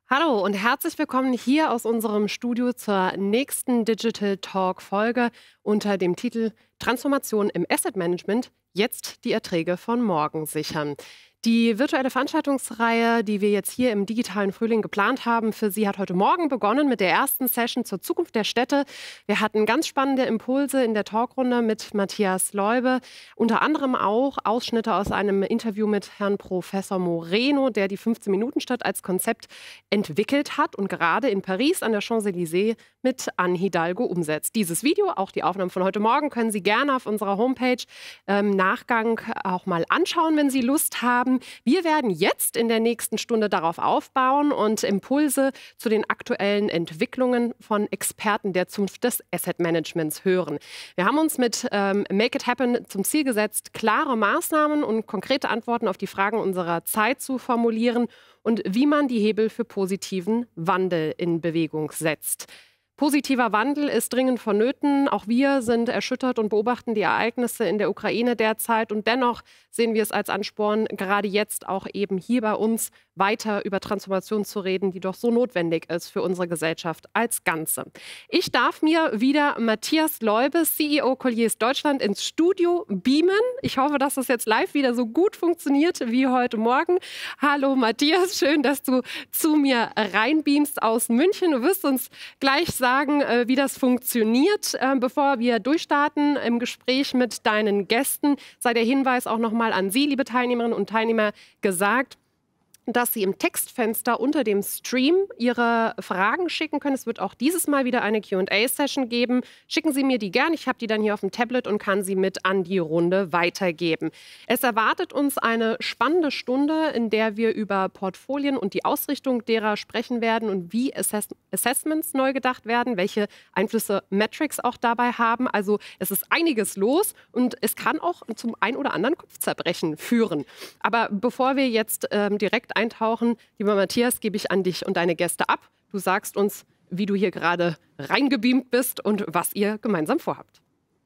Hallo und herzlich willkommen hier aus unserem Studio zur nächsten Digital Talk Folge unter dem Titel Transformation im Asset Management, jetzt die Erträge von morgen sichern. Die virtuelle Veranstaltungsreihe, die wir jetzt hier im digitalen Frühling geplant haben, für Sie hat heute Morgen begonnen mit der ersten Session zur Zukunft der Städte. Wir hatten ganz spannende Impulse in der Talkrunde mit Matthias Leube, unter anderem auch Ausschnitte aus einem Interview mit Herrn Professor Moreno, der die 15-Minuten-Stadt als Konzept entwickelt hat und gerade in Paris an der Champs-Élysées mit Anne Hidalgo umsetzt. Dieses Video, auch die Aufnahmen von heute Morgen, können Sie gerne auf unserer Homepage im Nachgang auch mal anschauen, wenn Sie Lust haben. Wir werden jetzt in der nächsten Stunde darauf aufbauen und Impulse zu den aktuellen Entwicklungen von Experten der Zunft des Asset Managements hören. Wir haben uns mit Make It Happen zum Ziel gesetzt, klare Maßnahmen und konkrete Antworten auf die Fragen unserer Zeit zu formulieren und wie man die Hebel für positiven Wandel in Bewegung setzt. Positiver Wandel ist dringend vonnöten. Auch wir sind erschüttert und beobachten die Ereignisse in der Ukraine derzeit. Und dennoch sehen wir es als Ansporn, gerade jetzt auch eben hier bei uns weiter über Transformation zu reden, die doch so notwendig ist für unsere Gesellschaft als Ganze. Ich darf mir wieder Matthias Leube, CEO Colliers Deutschland, ins Studio beamen. Ich hoffe, dass das jetzt live wieder so gut funktioniert wie heute Morgen. Hallo Matthias, schön, dass du zu mir reinbeamst aus München. Du wirst uns gleich sagen, wie das funktioniert. Bevor wir durchstarten im Gespräch mit deinen Gästen, sei der Hinweis auch nochmal an Sie, liebe Teilnehmerinnen und Teilnehmer, gesagt, dass Sie im Textfenster unter dem Stream Ihre Fragen schicken können. Es wird auch dieses Mal wieder eine Q&A-Session geben. Schicken Sie mir die gern. Ich habe die dann hier auf dem Tablet und kann sie mit an die Runde weitergeben. Es erwartet uns eine spannende Stunde, in der wir über Portfolien und die Ausrichtung derer sprechen werden und wie Assessments neu gedacht werden, welche Einflüsse Metrics auch dabei haben. Also es ist einiges los und es kann auch zum ein oder anderen Kopfzerbrechen führen. Aber bevor wir jetzt direkt eintauchen, lieber Matthias, gebe ich an dich und deine Gäste ab. Du sagst uns, wie du hier gerade reingebeamt bist und was ihr gemeinsam vorhabt.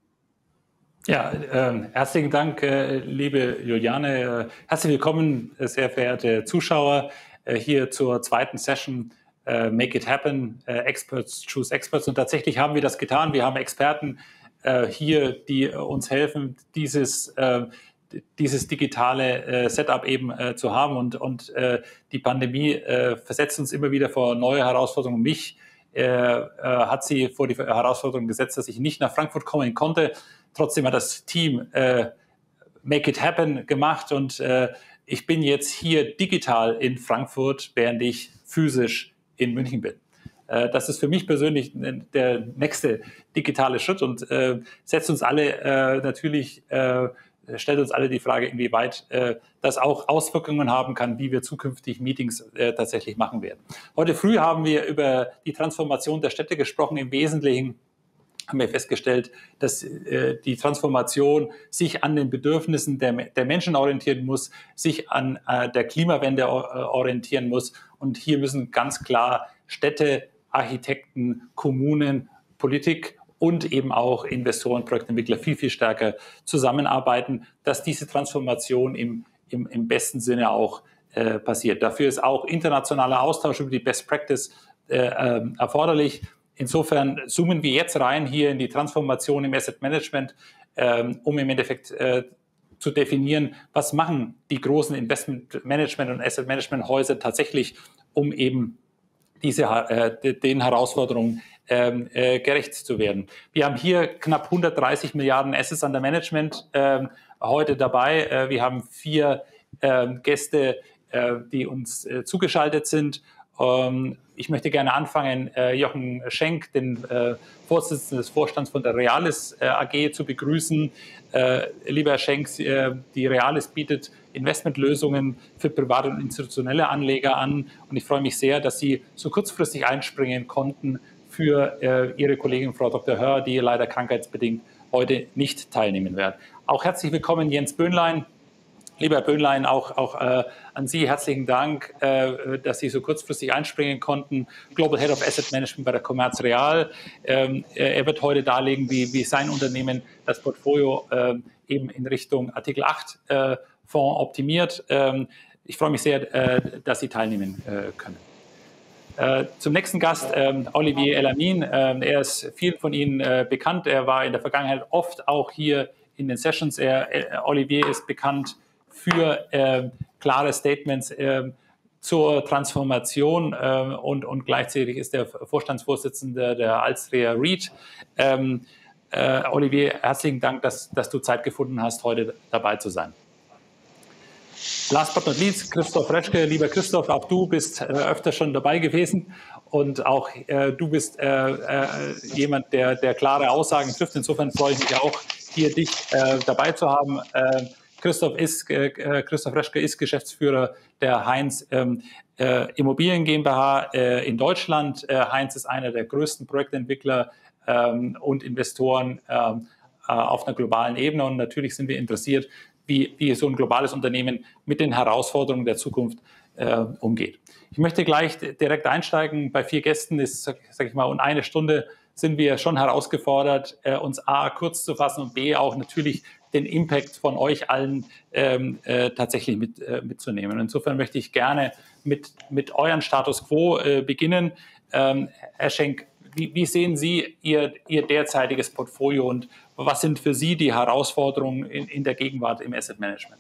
Ja, herzlichen Dank, liebe Juliane. Herzlich willkommen, sehr verehrte Zuschauer, hier zur zweiten Session Make It Happen, Experts Choose Experts. Und tatsächlich haben wir das getan. Wir haben Experten hier, die uns helfen, dieses digitale Setup eben zu haben. Und die Pandemie versetzt uns immer wieder vor neue Herausforderungen. Mich hat sie vor die Herausforderung gesetzt, dass ich nicht nach Frankfurt kommen konnte. Trotzdem hat das Team Make It Happen gemacht und ich bin jetzt hier digital in Frankfurt, während ich physisch in München bin. Das ist für mich persönlich der nächste digitale Schritt und setzt uns alle natürlich stellt uns alle die Frage, inwieweit das auch Auswirkungen haben kann, wie wir zukünftig Meetings tatsächlich machen werden. Heute früh haben wir über die Transformation der Städte gesprochen. Im Wesentlichen haben wir festgestellt, dass die Transformation sich an den Bedürfnissen der Menschen orientieren muss, sich an der Klimawende orientieren muss. Und hier müssen ganz klar Städte, Architekten, Kommunen, Politik und eben auch Investoren, Projektentwickler viel, viel stärker zusammenarbeiten, dass diese Transformation im besten Sinne auch passiert. Dafür ist auch internationaler Austausch über die Best Practice erforderlich. Insofern zoomen wir jetzt rein hier in die Transformation im Asset Management, um im Endeffekt zu definieren, was machen die großen Investment Management und Asset Management Häuser tatsächlich, um eben den Herausforderungen gerecht zu werden. Wir haben hier knapp 130 Milliarden Assets under Management heute dabei. Wir haben 4 Gäste, die uns zugeschaltet sind. Ich möchte gerne anfangen, Jochen Schenk, den Vorsitzenden des Vorstands von der Realis AG, zu begrüßen. Lieber Herr Schenk, die Realis bietet Investmentlösungen für private und institutionelle Anleger an. Und ich freue mich sehr, dass Sie so kurzfristig einspringen konnten für Ihre Kollegin Frau Dr. Hör, die leider krankheitsbedingt heute nicht teilnehmen wird. Auch herzlich willkommen Jens Böhnlein. Lieber Herr Böhnlein, auch an Sie herzlichen Dank, dass Sie so kurzfristig einspringen konnten. Global Head of Asset Management bei der Commerz Real. Er wird heute darlegen, wie sein Unternehmen das Portfolio eben in Richtung Artikel 8 Fonds optimiert. Ich freue mich sehr, dass Sie teilnehmen können. Zum nächsten Gast, Olivier Elamine. Er ist vielen von Ihnen bekannt. Er war in der Vergangenheit oft auch hier in den Sessions. Olivier ist bekannt für klare Statements zur Transformation und gleichzeitig ist er Vorstandsvorsitzender der Alstria REIT. Olivier, herzlichen Dank, dass du Zeit gefunden hast, heute dabei zu sein. Last but not least, Christoph Reschke. Lieber Christoph, auch du bist öfter schon dabei gewesen und auch du bist jemand, der klare Aussagen trifft. Insofern freue ich mich auch, hier dich dabei zu haben. Christoph Reschke ist Geschäftsführer der Heinz Immobilien GmbH in Deutschland. Heinz ist einer der größten Projektentwickler und Investoren auf einer globalen Ebene. Und natürlich sind wir interessiert, wie so ein globales Unternehmen mit den Herausforderungen der Zukunft umgeht. Ich möchte gleich direkt einsteigen. Bei 4 Gästen ist, sage ich mal, und 1 Stunde sind wir schon herausgefordert, uns A, kurz zu fassen und B, auch natürlich den Impact von euch allen tatsächlich mitzunehmen. Insofern möchte ich gerne mit euren Status Quo beginnen. Herr Schenk, wie sehen Sie Ihr derzeitiges Portfolio und was sind für Sie die Herausforderungen in der Gegenwart im Asset Management?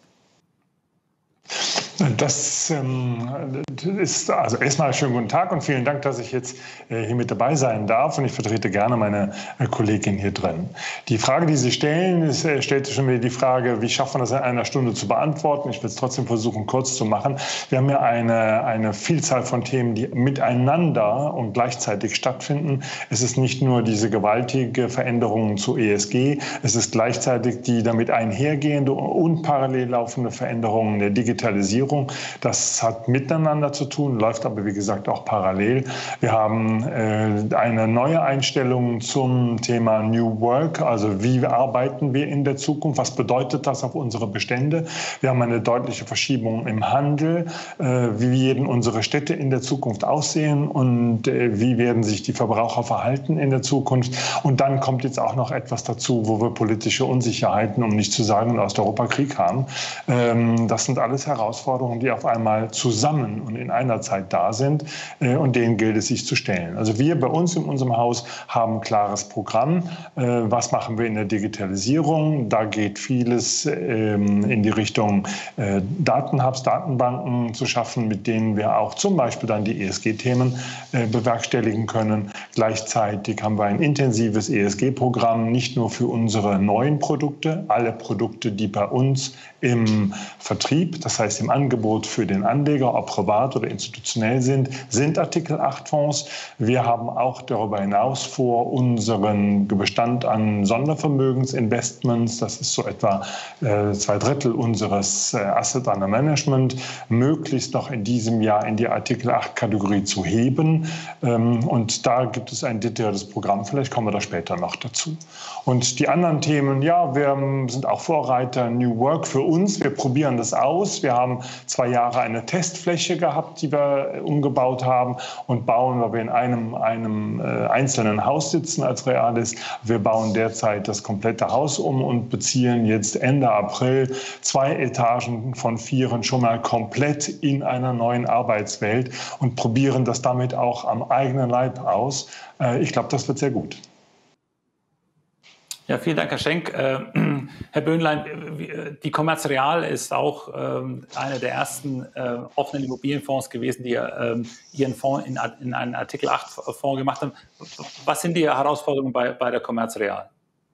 Das ist also erstmal schönen guten Tag und vielen Dank, dass ich jetzt hier mit dabei sein darf und ich vertrete gerne meine Kollegin hier drin. Die Frage, die Sie stellen, stellt schon wieder die Frage, wie schafft man das in 1 Stunde zu beantworten? Ich will es trotzdem versuchen, kurz zu machen. Wir haben ja eine Vielzahl von Themen, die miteinander und gleichzeitig stattfinden. Es ist nicht nur diese gewaltige Veränderung zu ESG, es ist gleichzeitig die damit einhergehende und parallel laufende Veränderung der Digitalisierung. Das hat miteinander zu tun, läuft aber wie gesagt auch parallel. Wir haben eine neue Einstellung zum Thema New Work, also wie arbeiten wir in der Zukunft, was bedeutet das auf unsere Bestände. Wir haben eine deutliche Verschiebung im Handel, wie werden unsere Städte in der Zukunft aussehen und wie werden sich die Verbraucher verhalten in der Zukunft. Und dann kommt jetzt auch noch etwas dazu, wo wir politische Unsicherheiten, um nicht zu sagen Osteuropa-Krieg haben. Das sind alles Herausforderungen, die auf einmal zusammen und in einer Zeit da sind und denen gilt es, sich zu stellen. Also wir bei uns in unserem Haus haben ein klares Programm. Was machen wir in der Digitalisierung? Da geht vieles in die Richtung Datenhubs, Datenbanken zu schaffen, mit denen wir auch zum Beispiel dann die ESG-Themen bewerkstelligen können. Gleichzeitig haben wir ein intensives ESG-Programm, nicht nur für unsere neuen Produkte, alle Produkte, die bei uns im Vertrieb, das heißt im Angebot für den Anleger, ob privat oder institutionell sind Artikel 8 Fonds. Wir haben auch darüber hinaus vor, unseren Bestand an Sondervermögensinvestments, das ist so etwa 2/3 unseres Asset Under Management, möglichst noch in diesem Jahr in die Artikel 8 Kategorie zu heben. Und da gibt es ein detailliertes Programm, vielleicht kommen wir da später noch dazu. Und die anderen Themen, ja, wir sind auch Vorreiter, New Work für uns, wir probieren das aus. Wir haben 2 Jahre eine Testfläche gehabt, die wir umgebaut haben und bauen, weil wir in einem einzelnen Haus sitzen als Realis. Wir bauen derzeit das komplette Haus um und beziehen jetzt Ende April 2 Etagen von 4 schon mal komplett in einer neuen Arbeitswelt und probieren das damit auch am eigenen Leib aus. Ich glaube, das wird sehr gut. Ja, vielen Dank, Herr Schenk. Herr Böhnlein, die Commerz Real ist auch einer der ersten offenen Immobilienfonds gewesen, die ihren Fonds in einen Artikel 8 Fonds gemacht haben. Was sind die Herausforderungen bei der Commerz Real?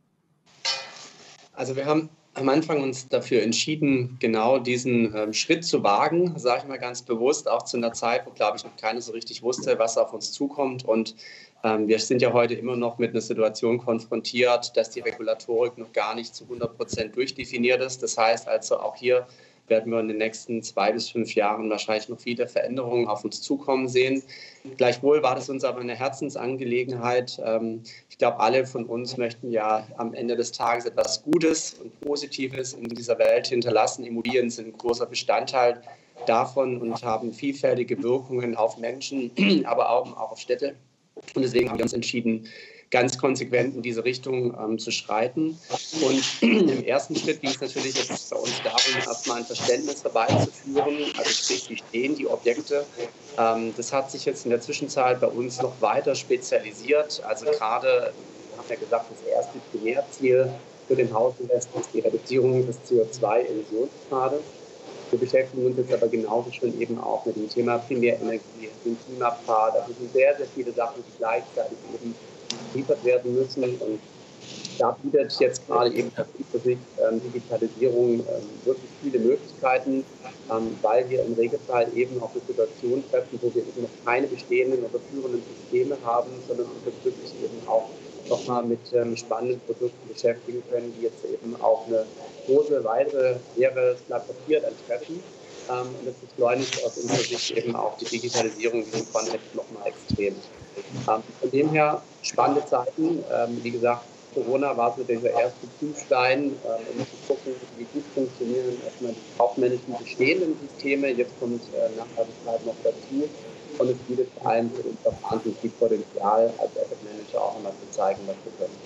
Also wir haben am Anfang uns dafür entschieden, genau diesen Schritt zu wagen, sage ich mal ganz bewusst, auch zu einer Zeit, wo, glaube ich, noch keiner so richtig wusste, was auf uns zukommt. Und wir sind ja heute immer noch mit einer Situation konfrontiert, dass die Regulatorik noch gar nicht zu 100% durchdefiniert ist. Das heißt also, auch hier werden wir in den nächsten 2 bis 5 Jahren wahrscheinlich noch viele Veränderungen auf uns zukommen sehen. Gleichwohl war das uns aber eine Herzensangelegenheit. Ich glaube, alle von uns möchten ja am Ende des Tages etwas Gutes und Positives in dieser Welt hinterlassen. Immobilien sind ein großer Bestandteil davon und haben vielfältige Wirkungen auf Menschen, aber auch auf Städte. Und deswegen haben wir uns entschieden, ganz konsequent in diese Richtung zu schreiten. Und im ersten Schritt ging es natürlich jetzt bei uns darum, erstmal ein Verständnis herbeizuführen, also sprich, wie stehen die Objekte. Das hat sich jetzt in der Zwischenzeit bei uns noch weiter spezialisiert. Also gerade, ich habe ja gesagt, das erste Primärziel für den Hausinvest ist die Reduzierung des CO2-Emissionsgrades. Wir beschäftigen uns jetzt aber genauso schon eben auch mit dem Thema Primärenergie, dem Klimapfad. Das sind sehr, sehr viele Sachen, die gleichzeitig eben geliefert werden müssen. Und da bietet jetzt gerade eben aus unserer Sicht Digitalisierung wirklich viele Möglichkeiten, weil wir im Regelfall eben auf eine Situation treffen, wo wir eben noch keine bestehenden oder führenden Systeme haben, sondern uns jetzt wirklich eben auch nochmal mit spannenden Produkten beschäftigen können, die jetzt eben auch eine große, weitere, leeres Blatt Papier dann treffen. Und das beschleunigt aus unserer Sicht eben auch die Digitalisierung in diesem Kontext nochmal extrem. Von dem her spannende Zeiten. Wie gesagt, Corona war so dieser erste Prüfstein, um zu gucken, wie gut funktionieren erstmal die kaufmännischen bestehenden Systeme. Jetzt kommt Nachhaltigkeit noch dazu. Und es bietet vor allem für uns auch wahnsinnig viel Potenzial als Asset Manager auch einmal zu zeigen, was wir können.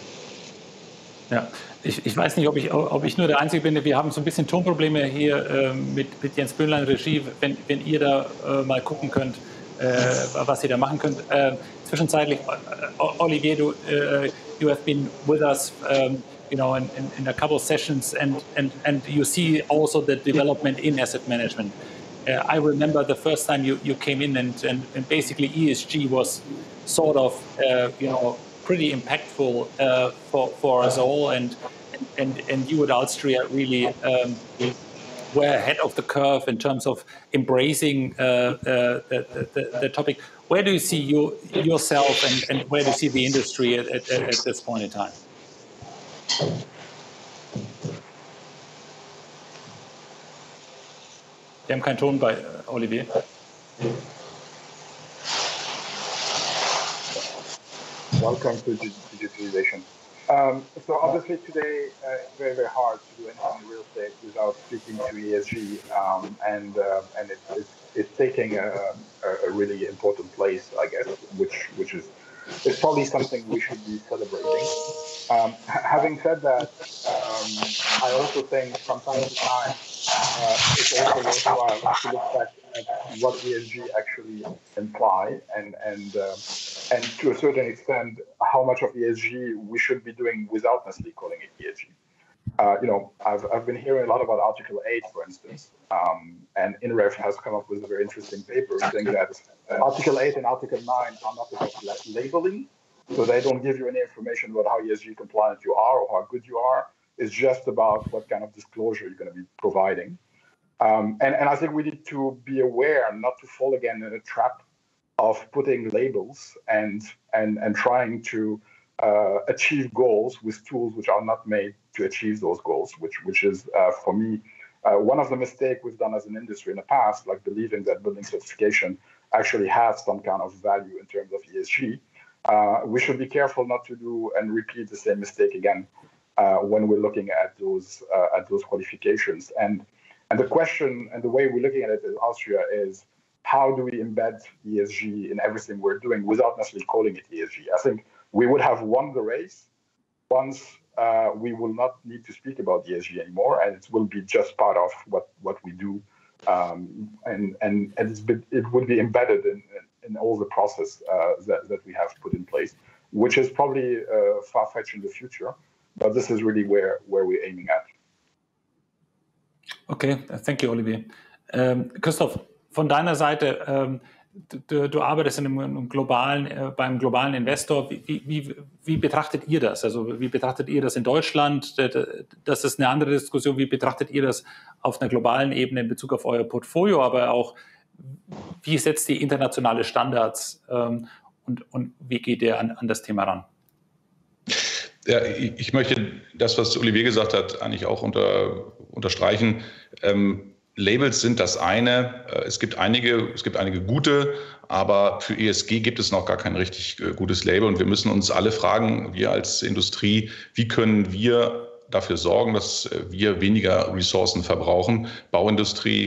Ja, ich weiß nicht, ob ich nur der Einzige bin. Wir haben so ein bisschen Tonprobleme hier mit Jens Böhnlein Regie, wenn ihr da mal gucken könnt, was ihr da machen könnt. Zwischenzeitlich, Olivier, you have been with us, in a couple of sessions, and you see also the development in asset management. I remember the first time you came in, and basically ESG was sort of pretty impactful for us all, and you at Alstria really were ahead of the curve in terms of embracing the topic. Where do you see yourself, and where do you see the industry at this point in time? Wir haben keinen Ton bei Olivier. Welcome to digitalization. So obviously today it's very, very hard to do anything in real estate without speaking to ESG, and it's taking a really important place, I guess, which is it's probably something we should be celebrating. Having said that, I also think from time to time it's also worthwhile to look back at what ESG actually imply, and to a certain extent how much of ESG we should be doing without necessarily calling it ESG. I've been hearing a lot about Article 8, for instance, and INREF has come up with a very interesting paper saying that Article 8 and Article 9 are not about labeling, so they don't give you any information about how ESG compliant you are or how good you are. It's just about what kind of disclosure you're going to be providing. And I think we need to be aware not to fall again in a trap of putting labels and trying to achieve goals with tools which are not made to achieve those goals, which is, for me, one of the mistakes we've done as an industry in the past, like believing that building certification actually has some kind of value in terms of ESG. We should be careful not to do and repeat the same mistake again when we're looking at those qualifications. And the question and the way we're looking at it in Austria is, how do we embed ESG in everything we're doing without necessarily calling it ESG? I think we would have won the race once we will not need to speak about ESG anymore, and it will be just part of what we do, and it would be embedded in all the process that we have put in place, which is probably far-fetched in the future, but this is really where we're aiming at. Okay, thank you, Olivier. Christoph, von deiner Seite, du arbeitest beim globalen Investor. Wie betrachtet ihr das? Also wie betrachtet ihr das in Deutschland? Das ist eine andere Diskussion. Wie betrachtet ihr das auf einer globalen Ebene in Bezug auf euer Portfolio, aber auch wie setzt ihr internationale Standards und wie geht ihr an das Thema ran? Ja, ich möchte das, was Olivier gesagt hat, eigentlich auch unterstreichen. Labels sind das eine. Es gibt einige gute, aber für ESG gibt es noch gar kein richtig gutes Label. Und wir müssen uns alle fragen, wir als Industrie, wie können wir dafür sorgen, dass wir weniger Ressourcen verbrauchen? Bauindustrie,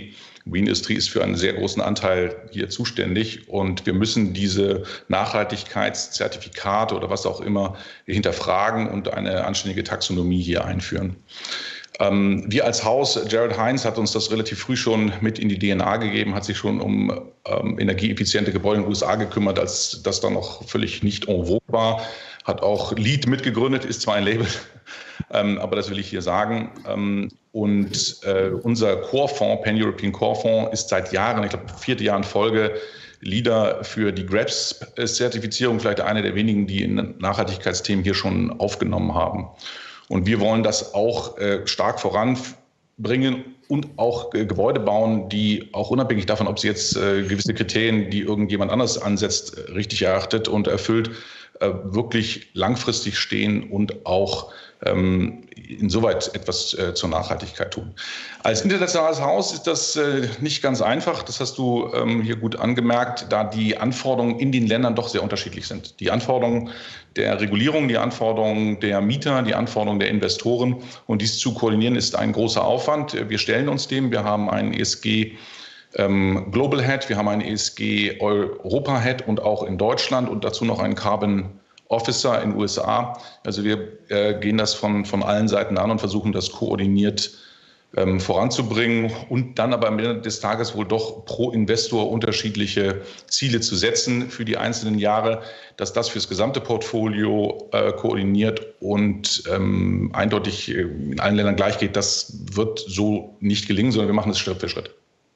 Green Industry ist für einen sehr großen Anteil hier zuständig und wir müssen diese Nachhaltigkeitszertifikate oder was auch immer hinterfragen und eine anständige Taxonomie hier einführen. Wir als Haus, Gerald Heinz hat uns das relativ früh schon mit in die DNA gegeben, hat sich schon um energieeffiziente Gebäude in den USA gekümmert, als das dann noch völlig nicht en vogue war, hat auch LEED mitgegründet, ist zwar ein Label, aber das will ich hier sagen. Und unser Core-Fonds, Pan-European Core-Fonds, ist seit Jahren, ich glaube 4. Jahr in Folge, Leader für die GRESB-Zertifizierung, vielleicht einer der wenigen, die in Nachhaltigkeitsthemen hier schon aufgenommen haben. Und wir wollen das auch stark voranbringen und auch Gebäude bauen, die auch unabhängig davon, ob sie jetzt gewisse Kriterien, die irgendjemand anders ansetzt, richtig erachtet und erfüllt, wirklich langfristig stehen und auch insoweit etwas zur Nachhaltigkeit tun. Als internationales Haus ist das nicht ganz einfach. Das hast du hier gut angemerkt, da die Anforderungen in den Ländern doch sehr unterschiedlich sind. Die Anforderungen der Regulierung, die Anforderungen der Mieter, die Anforderungen der Investoren. Und dies zu koordinieren ist ein großer Aufwand. Wir stellen uns dem. Wir haben einen ESG Global Head, wir haben einen ESG Europa Head und auch in Deutschland und dazu noch einen Carbon Officer in den USA. Also wir gehen das von allen Seiten an und versuchen das koordiniert voranzubringen und dann aber am Ende des Tages wohl doch pro Investor unterschiedliche Ziele zu setzen für die einzelnen Jahre, dass das fürs gesamte Portfolio koordiniert und eindeutig in allen Ländern gleich geht, das wird so nicht gelingen, sondern wir machen es Schritt für Schritt.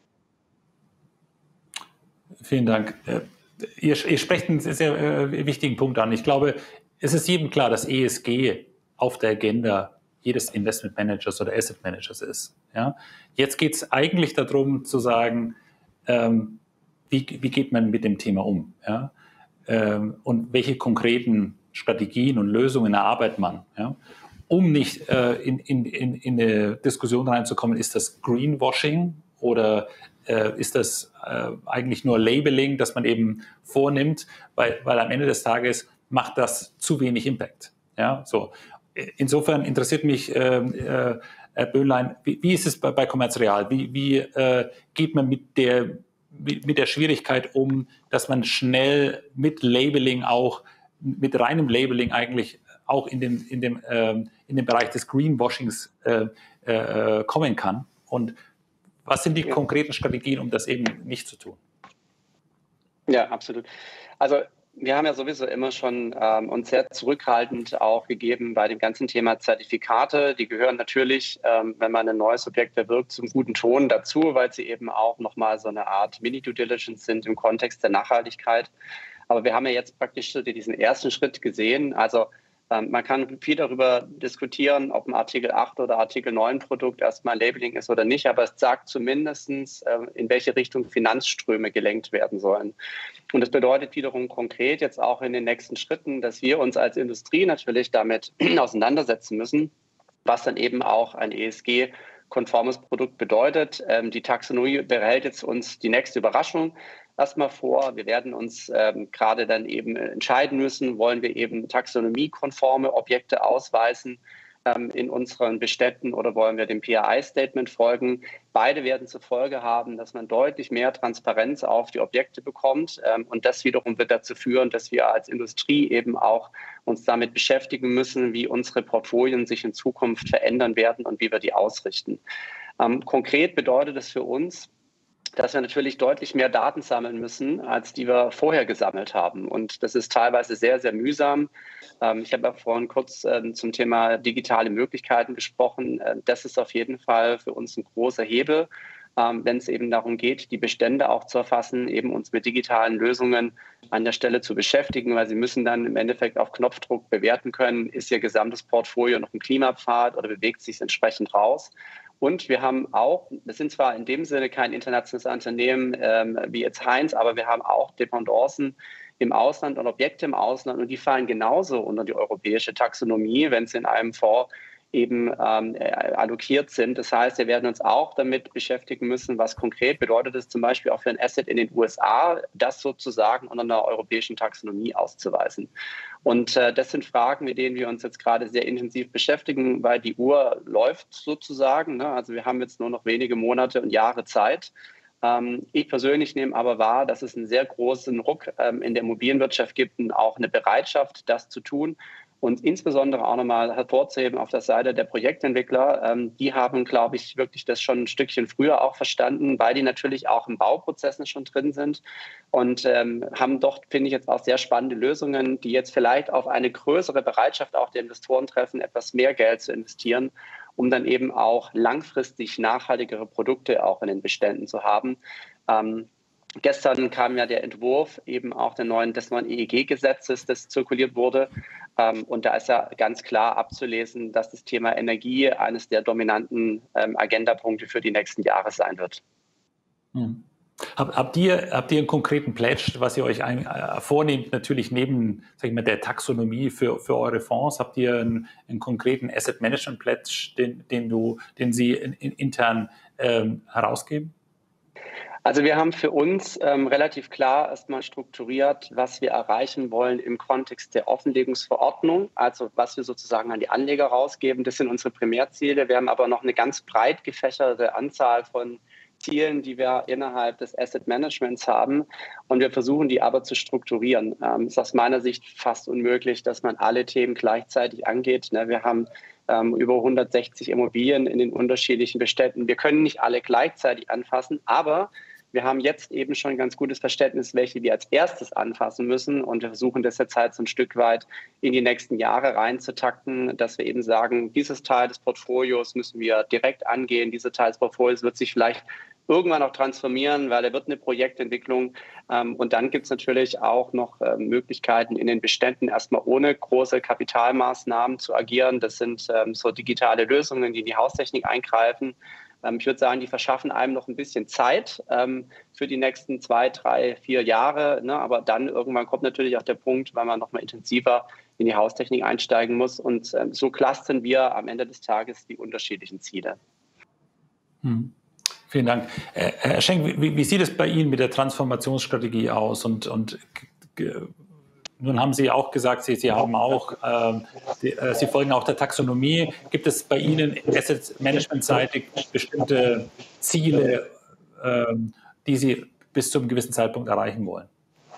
Vielen Dank. Ihr sprecht einen sehr wichtigen Punkt an. Ich glaube, es ist jedem klar, dass ESG auf der Agenda jedes Investmentmanagers oder Asset Managers ist. Ja? Jetzt geht es eigentlich darum zu sagen, wie geht man mit dem Thema um? Ja? Und welche konkreten Strategien und Lösungen erarbeitet man? Ja? Um nicht in eine Diskussion reinzukommen, ist das Greenwashing oder ist das eigentlich nur Labeling, das man eben vornimmt, weil am Ende des Tages macht das zu wenig Impact. Ja, so. Insofern interessiert mich, Herr Böhnlein, wie ist es bei Commerz Real? Wie geht man mit der Schwierigkeit um, dass man schnell mit Labeling auch, mit reinem Labeling eigentlich auch in dem Bereich des Greenwashings kommen kann? Und was sind die konkreten Strategien, um das eben nicht zu tun? Ja, absolut. Also wir haben ja sowieso immer schon uns sehr zurückhaltend auch gegeben bei dem ganzen Thema Zertifikate. Die gehören natürlich, wenn man ein neues Objekt bewirkt, zum guten Ton dazu, weil sie eben auch nochmal so eine Art Mini-Due Diligence sind im Kontext der Nachhaltigkeit. Aber wir haben ja jetzt praktisch diesen ersten Schritt gesehen. Also man kann viel darüber diskutieren, ob ein Artikel 8 oder Artikel 9 Produkt erstmal ein Labeling ist oder nicht, aber es sagt zumindest, in welche Richtung Finanzströme gelenkt werden sollen. Und das bedeutet wiederum konkret jetzt auch in den nächsten Schritten, dass wir uns als Industrie natürlich damit auseinandersetzen müssen, was dann eben auch ein ESG-konformes Produkt bedeutet. Die Taxonomie behält jetzt uns die nächste Überraschung erstmal vor. Wir werden uns gerade dann eben entscheiden müssen, wollen wir eben taxonomiekonforme Objekte ausweisen in unseren Beständen oder wollen wir dem PRI-Statement folgen. Beide werden zur Folge haben, dass man deutlich mehr Transparenz auf die Objekte bekommt. Und das wiederum wird dazu führen, dass wir als Industrie eben auch uns damit beschäftigen müssen, wie unsere Portfolien sich in Zukunft verändern werden und wie wir die ausrichten. Konkret bedeutet das für uns, dass wir natürlich deutlich mehr Daten sammeln müssen, als die wir vorher gesammelt haben. Und das ist teilweise sehr, sehr mühsam. Ich habe ja vorhin kurz zum Thema digitale Möglichkeiten gesprochen. Das ist auf jeden Fall für uns ein großer Hebel, wenn es eben darum geht, die Bestände auch zu erfassen, eben uns mit digitalen Lösungen an der Stelle zu beschäftigen, weil sie müssen dann im Endeffekt auf Knopfdruck bewerten können, ist ihr gesamtes Portfolio noch ein Klimapfad oder bewegt sich entsprechend raus. Und wir haben auch, wir sind zwar in dem Sinne kein internationales Unternehmen wie jetzt Heinz, aber wir haben auch Dependancen im Ausland und Objekte im Ausland und die fallen genauso unter die europäische Taxonomie, wenn sie in einem Fonds eben allokiert sind. Das heißt, wir werden uns auch damit beschäftigen müssen, was konkret bedeutet es zum Beispiel auch für ein Asset in den USA, das sozusagen unter einer europäischen Taxonomie auszuweisen. Und das sind Fragen, mit denen wir uns jetzt gerade sehr intensiv beschäftigen, weil die Uhr läuft sozusagen. Ne? Also wir haben jetzt nur noch wenige Monate und Jahre Zeit. Ich persönlich nehme aber wahr, dass es einen sehr großen Ruck in der Immobilienwirtschaft gibt und auch eine Bereitschaft, das zu tun. Und insbesondere auch nochmal hervorzuheben auf der Seite der Projektentwickler. Die haben, glaube ich, wirklich das schon ein Stückchen früher auch verstanden, weil die natürlich auch im Bauprozessen schon drin sind und haben doch, finde ich, jetzt auch sehr spannende Lösungen, die jetzt vielleicht auf eine größere Bereitschaft auch der Investoren treffen, etwas mehr Geld zu investieren, um dann eben auch langfristig nachhaltigere Produkte auch in den Beständen zu haben. Gestern kam ja der Entwurf eben auch des neuen EEG-Gesetzes, das zirkuliert wurde. Und da ist ja ganz klar abzulesen, dass das Thema Energie eines der dominanten Agendapunkte für die nächsten Jahre sein wird. Habt ihr einen konkreten Pledge, was ihr euch vornehmt, natürlich neben, sag ich mal, der Taxonomie für eure Fonds? Habt ihr einen konkreten Asset Management Pledge, den Sie intern herausgeben? Also wir haben für uns relativ klar erstmal strukturiert, was wir erreichen wollen im Kontext der Offenlegungsverordnung, also was wir sozusagen an die Anleger rausgeben. Das sind unsere Primärziele. Wir haben aber noch eine ganz breit gefächerte Anzahl von Zielen, die wir innerhalb des Asset Managements haben. Und wir versuchen, die aber zu strukturieren. Es ist aus meiner Sicht fast unmöglich, dass man alle Themen gleichzeitig angeht. Wir haben über 160 Immobilien in den unterschiedlichen Beständen. Wir können nicht alle gleichzeitig anfassen, aber wir haben jetzt eben schon ein ganz gutes Verständnis, welche wir als erstes anfassen müssen. Und wir versuchen das jetzt halt so ein Stück weit in die nächsten Jahre reinzutakten, dass wir eben sagen, dieses Teil des Portfolios müssen wir direkt angehen. Dieser Teil des Portfolios wird sich vielleicht irgendwann auch transformieren, weil er wird eine Projektentwicklung. Und dann gibt es natürlich auch noch Möglichkeiten in den Beständen erstmal ohne große Kapitalmaßnahmen zu agieren. Das sind so digitale Lösungen, die in die Haustechnik eingreifen. Ich würde sagen, die verschaffen einem noch ein bisschen Zeit für die nächsten 2, 3, 4 Jahre. Ne? Aber dann irgendwann kommt natürlich auch der Punkt, weil man noch mal intensiver in die Haustechnik einsteigen muss. Und so clustern wir am Ende des Tages die unterschiedlichen Ziele. Vielen Dank. Herr Schenk, wie sieht es bei Ihnen mit der Transformationsstrategie aus? Und nun haben Sie auch gesagt, Sie haben auch, Sie folgen auch der Taxonomie. Gibt es bei Ihnen Asset-Management-seitig bestimmte Ziele, die Sie bis zu einem gewissen Zeitpunkt erreichen wollen?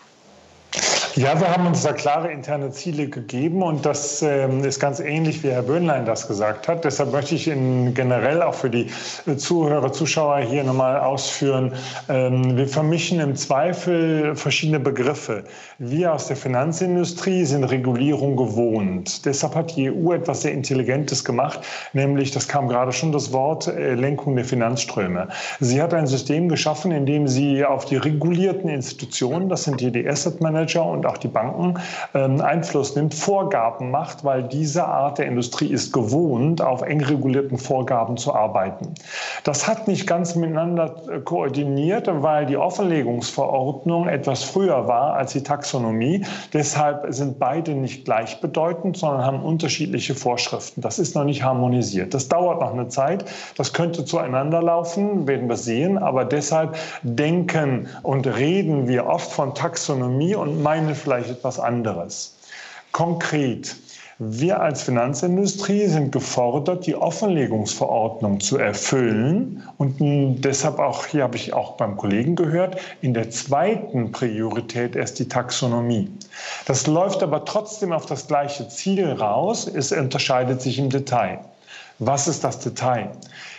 Ja, wir haben uns da klare interne Ziele gegeben und das ist ganz ähnlich, wie Herr Böhnlein das gesagt hat. Deshalb möchte ich generell auch für die Zuhörer, Zuschauer hier nochmal ausführen. Wir vermischen im Zweifel verschiedene Begriffe. Wir aus der Finanzindustrie sind Regulierung gewohnt. Deshalb hat die EU etwas sehr Intelligentes gemacht, nämlich, das kam gerade schon das Wort, Lenkung der Finanzströme. Sie hat ein System geschaffen, in dem sie auf die regulierten Institutionen, das sind hier die Asset Manager und auch die Banken, Einfluss nimmt, Vorgaben macht, weil diese Art der Industrie ist gewohnt, auf eng regulierten Vorgaben zu arbeiten. Das hat nicht ganz miteinander koordiniert, weil die Offenlegungsverordnung etwas früher war als die Taxonomie. Deshalb sind beide nicht gleichbedeutend, sondern haben unterschiedliche Vorschriften. Das ist noch nicht harmonisiert. Das dauert noch eine Zeit. Das könnte zueinander laufen, werden wir sehen. Aber deshalb denken und reden wir oft von Taxonomie und meinen vielleicht etwas anderes. Konkret. Wir als Finanzindustrie sind gefordert, die Offenlegungsverordnung zu erfüllen. Und deshalb auch, hier habe ich auch beim Kollegen gehört, in der zweiten Priorität erst die Taxonomie. Das läuft aber trotzdem auf das gleiche Ziel raus. Es unterscheidet sich im Detail. Was ist das Detail?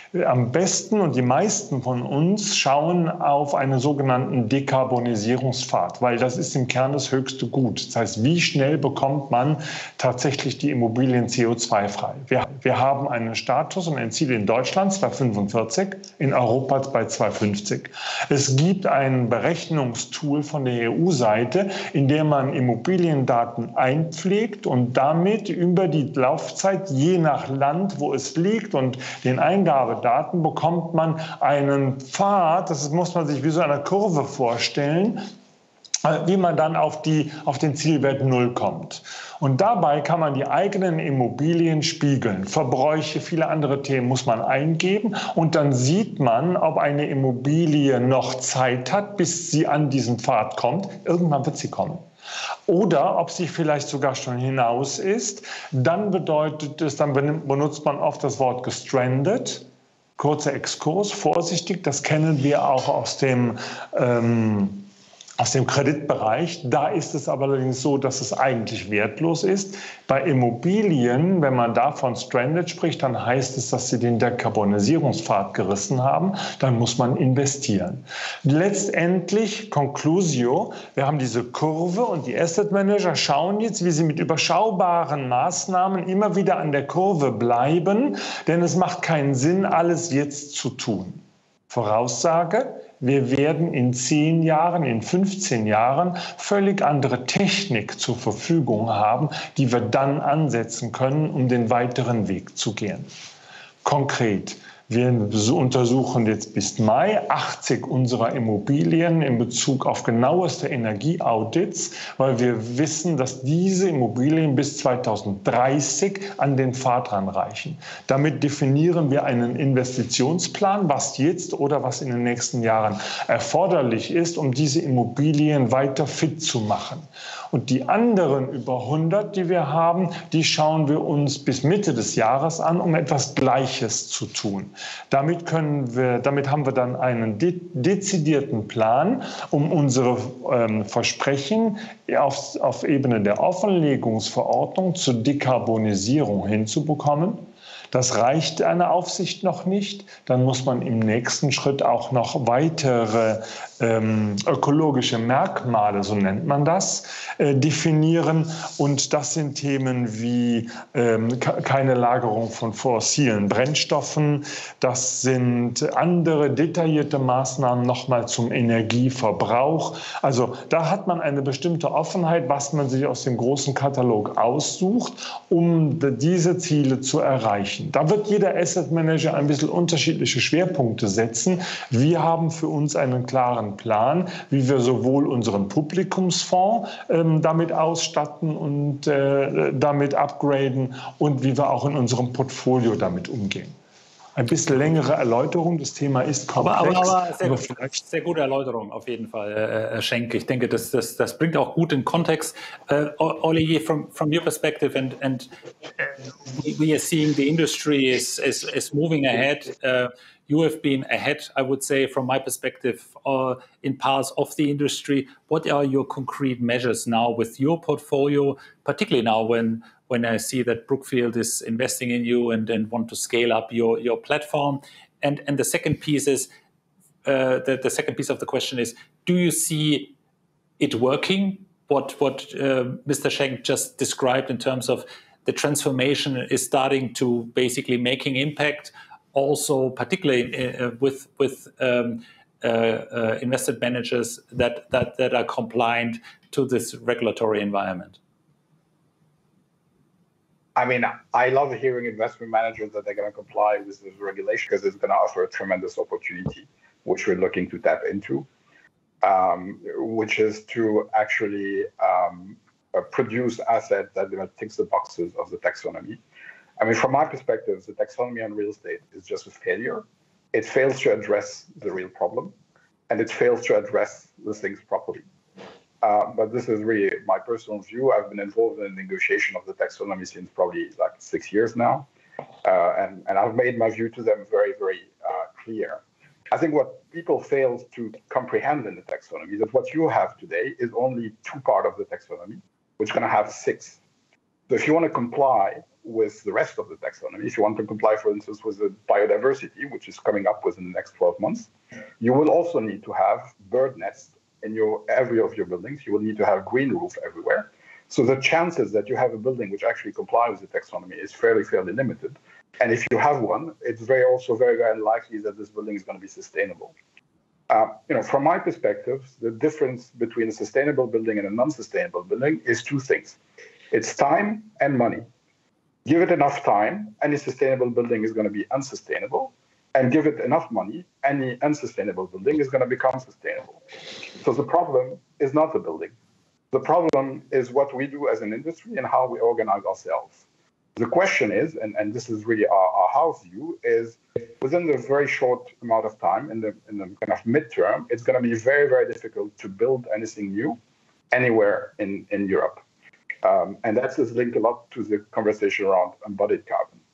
Am besten und die meisten von uns schauen auf einen sogenannten Dekarbonisierungspfad, weil das ist im Kern das höchste Gut. Das heißt, wie schnell bekommt man tatsächlich die Immobilien CO2-frei? Wir haben einen Status und ein Ziel in Deutschland 2045, in Europa bei 2050. Es gibt ein Berechnungstool von der EU-Seite, in dem man Immobiliendaten einpflegt und damit über die Laufzeit, je nach Land, wo es liegt und den Eingabedaten, bekommt man einen Pfad, das muss man sich wie so eine Kurve vorstellen, wie man dann auf den Zielwert 0 kommt. Und dabei kann man die eigenen Immobilien spiegeln. Verbräuche, viele andere Themen muss man eingeben und dann sieht man, ob eine Immobilie noch Zeit hat, bis sie an diesen Pfad kommt. Irgendwann wird sie kommen. Oder ob sie vielleicht sogar schon hinaus ist. Dann bedeutet es, dann benutzt man oft das Wort gestrandet. Kurzer Exkurs, vorsichtig, das kennen wir auch aus dem Kreditbereich. Da ist es aber allerdings so, dass es eigentlich wertlos ist. Bei Immobilien, wenn man da von Stranded spricht, dann heißt es, dass sie den Dekarbonisierungspfad gerissen haben. Dann muss man investieren. Letztendlich, Conclusio, wir haben diese Kurve und die Asset Manager schauen jetzt, wie sie mit überschaubaren Maßnahmen immer wieder an der Kurve bleiben, denn es macht keinen Sinn, alles jetzt zu tun. Voraussage: Wir werden in 10 Jahren, in 15 Jahren völlig andere Technik zur Verfügung haben, die wir dann ansetzen können, um den weiteren Weg zu gehen. Konkret: Wir untersuchen jetzt bis Mai 80 unserer Immobilien in Bezug auf genaueste Energieaudits, weil wir wissen, dass diese Immobilien bis 2030 an den Pfad ranreichen. Damit definieren wir einen Investitionsplan, was jetzt oder was in den nächsten Jahren erforderlich ist, um diese Immobilien weiter fit zu machen. Und die anderen über 100, die wir haben, die schauen wir uns bis Mitte des Jahres an, um etwas Gleiches zu tun. Damit haben wir dann einen dezidierten Plan, um unsere Versprechen auf Ebene der Offenlegungsverordnung zur Dekarbonisierung hinzubekommen. Das reicht einer Aufsicht noch nicht. Dann muss man im nächsten Schritt auch noch weitere ökologische Merkmale, so nennt man das, definieren. Und das sind Themen wie keine Lagerung von fossilen Brennstoffen. Das sind andere detaillierte Maßnahmen nochmal zum Energieverbrauch. Also da hat man eine bestimmte Offenheit, was man sich aus dem großen Katalog aussucht, um diese Ziele zu erreichen. Da wird jeder Asset Manager ein bisschen unterschiedliche Schwerpunkte setzen. Wir haben für uns einen klaren Plan, wie wir sowohl unseren Publikumsfonds damit ausstatten und damit upgraden und wie wir auch in unserem Portfolio damit umgehen. Ein bisschen längere Erläuterung, das Thema ist komplex. Aber sehr gute Erläuterung auf jeden Fall, Herr Schenk. Ich denke, das bringt auch gut in Kontext. Olivier, from your perspective, and we are seeing the industry is moving ahead. You have been ahead, I would say, from my perspective, in parts of the industry. What are your concrete measures now with your portfolio, particularly now when I see that Brookfield is investing in you and want to scale up your platform? And the second piece is, the second piece of the question is, do you see it working? What Mr. Schenk just described in terms of the transformation is starting to basically making impact, also particularly with investment managers that are compliant to this regulatory environment? I mean, I love hearing investment managers that they're going to comply with this regulation because it's going to offer a tremendous opportunity, which we're looking to tap into, which is to actually produce assets that ticks the boxes of the taxonomy. I mean, from my perspective, the taxonomy on real estate is just a failure. It fails to address the real problem, and it fails to address the things properly. But this is really my personal view. I've been involved in the negotiation of the taxonomy since probably like 6 years now, and I've made my view to them very, very clear. I think what people fail to comprehend in the taxonomy is that what you have today is only 2 parts of the taxonomy, which is going to have 6. So if you want to comply with the rest of the taxonomy, if you want to comply, for instance, with the biodiversity, which is coming up within the next 12 months, you will also need to have bird nests in every of your buildings. You will need to have green roof everywhere. So the chances that you have a building which actually complies with the taxonomy is fairly limited. And if you have one, it's very, very unlikely that this building is going to be sustainable. From my perspective, the difference between a sustainable building and a non-sustainable building is 2 things. It's time and money. Give it enough time, any sustainable building is going to be unsustainable. And give it enough money, any unsustainable building is going to become sustainable. So the problem is not the building. The problem is what we do as an industry and how we organize ourselves. The question is, and this is really our house view, is within the very short amount of time, in the kind of midterm, it's going to be very, very difficult to build anything new anywhere in Europe. And that is linked a lot to the conversation around embodied carbon.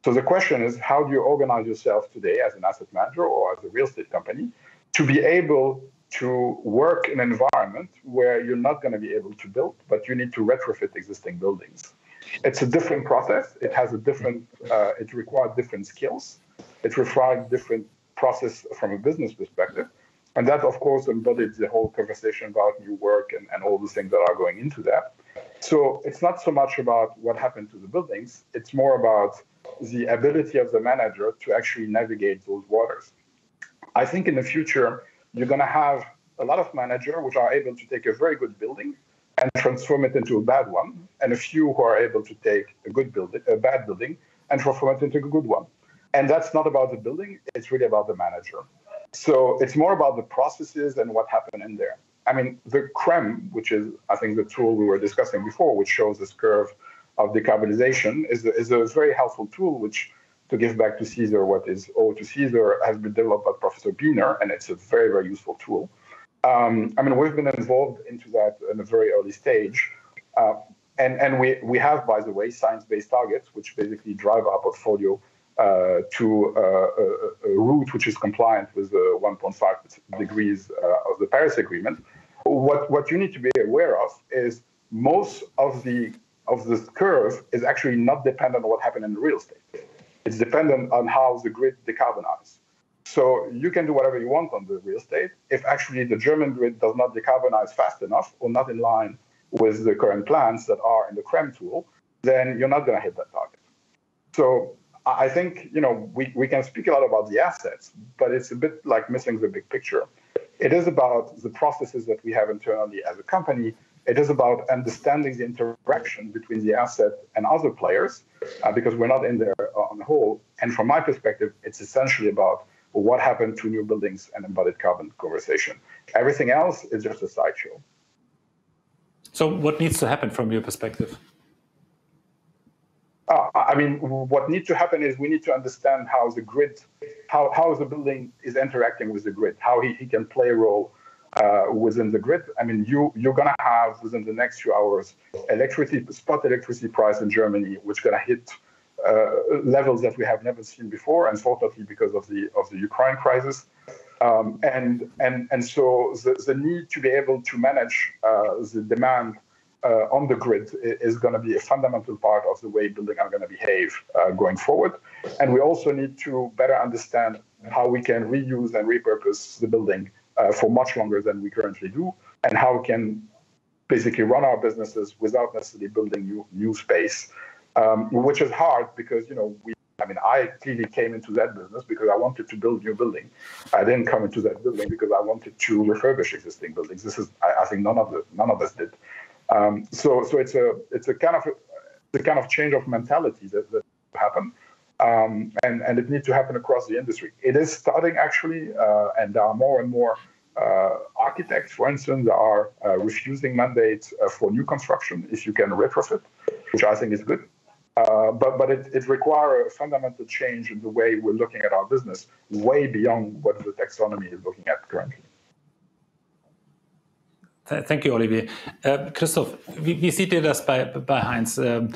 So the question is, how do you organize yourself today as an asset manager or as a real estate company to be able to work in an environment where you're not going to be able to build, but you need to retrofit existing buildings? It's a different process. It has a different, it requires different skills. It requires different process from a business perspective. And that, of course, embodies the whole conversation about new work and all the things that are going into that. So it's not so much about what happened to the buildings. It's more about the ability of the manager to actually navigate those waters. I think in the future, you're going to have a lot of managers which are able to take a very good building and transform it into a bad one, and a few who are able to take a bad building and transform it into a good one. And that's not about the building, it's really about the manager. So it's more about the processes and what happened in there. I mean, the CRREM, which is, I think, the tool we were discussing before, which shows this curve of decarbonization, is a very helpful tool, which, to give back to Caesar what is owed to Caesar, has been developed by Professor Biener, and it's a very, very useful tool. I mean, we've been involved into that in a very early stage. And we have, by the way, science-based targets, which basically drive our portfolio to a route which is compliant with the 1.5 degrees of the Paris Agreement. What you need to be aware of is most of this curve is actually not dependent on what happened in real estate. It's dependent on how the grid decarbonizes. So you can do whatever you want on the real estate. If actually the German grid does not decarbonize fast enough or not in line with the current plans that are in the CRREM tool, then you're not going to hit that target. So I think, we can speak a lot about the assets, but it's a bit like missing the big picture. It is about the processes that we have internally as a company. It is about understanding the interaction between the asset and other players, because we're not in there on the whole. And from my perspective, it's essentially about what happened to new buildings and embodied carbon conversation. Everything else is just a sideshow. So what needs to happen from your perspective? I mean, what needs to happen is we need to understand how the grid, how the building is interacting with the grid, how he can play a role within the grid. I mean, you're going to have within the next few hours spot electricity price in Germany, which is going to hit levels that we have never seen before, unfortunately because of the Ukraine crisis. And so the need to be able to manage the demand on the grid is going to be a fundamental part of the way buildings are going to behave going forward. And we also need to better understand how we can reuse and repurpose the building for much longer than we currently do, and how we can basically run our businesses without necessarily building new space, which is hard because, I clearly came into that business because I wanted to build new building. I didn't come into that building because I wanted to refurbish existing buildings. This is, I think, none of us did. So it's a kind of change of mentality that happen, and it needs to happen across the industry. It is starting actually, and there are more and more architects, for instance, that are refusing mandates for new construction if you can retrofit, which I think is good. But it requires a fundamental change in the way we're looking at our business, way beyond what the taxonomy is looking at currently. Thank you, Olivier. Christoph, wie seht ihr das bei Heinz?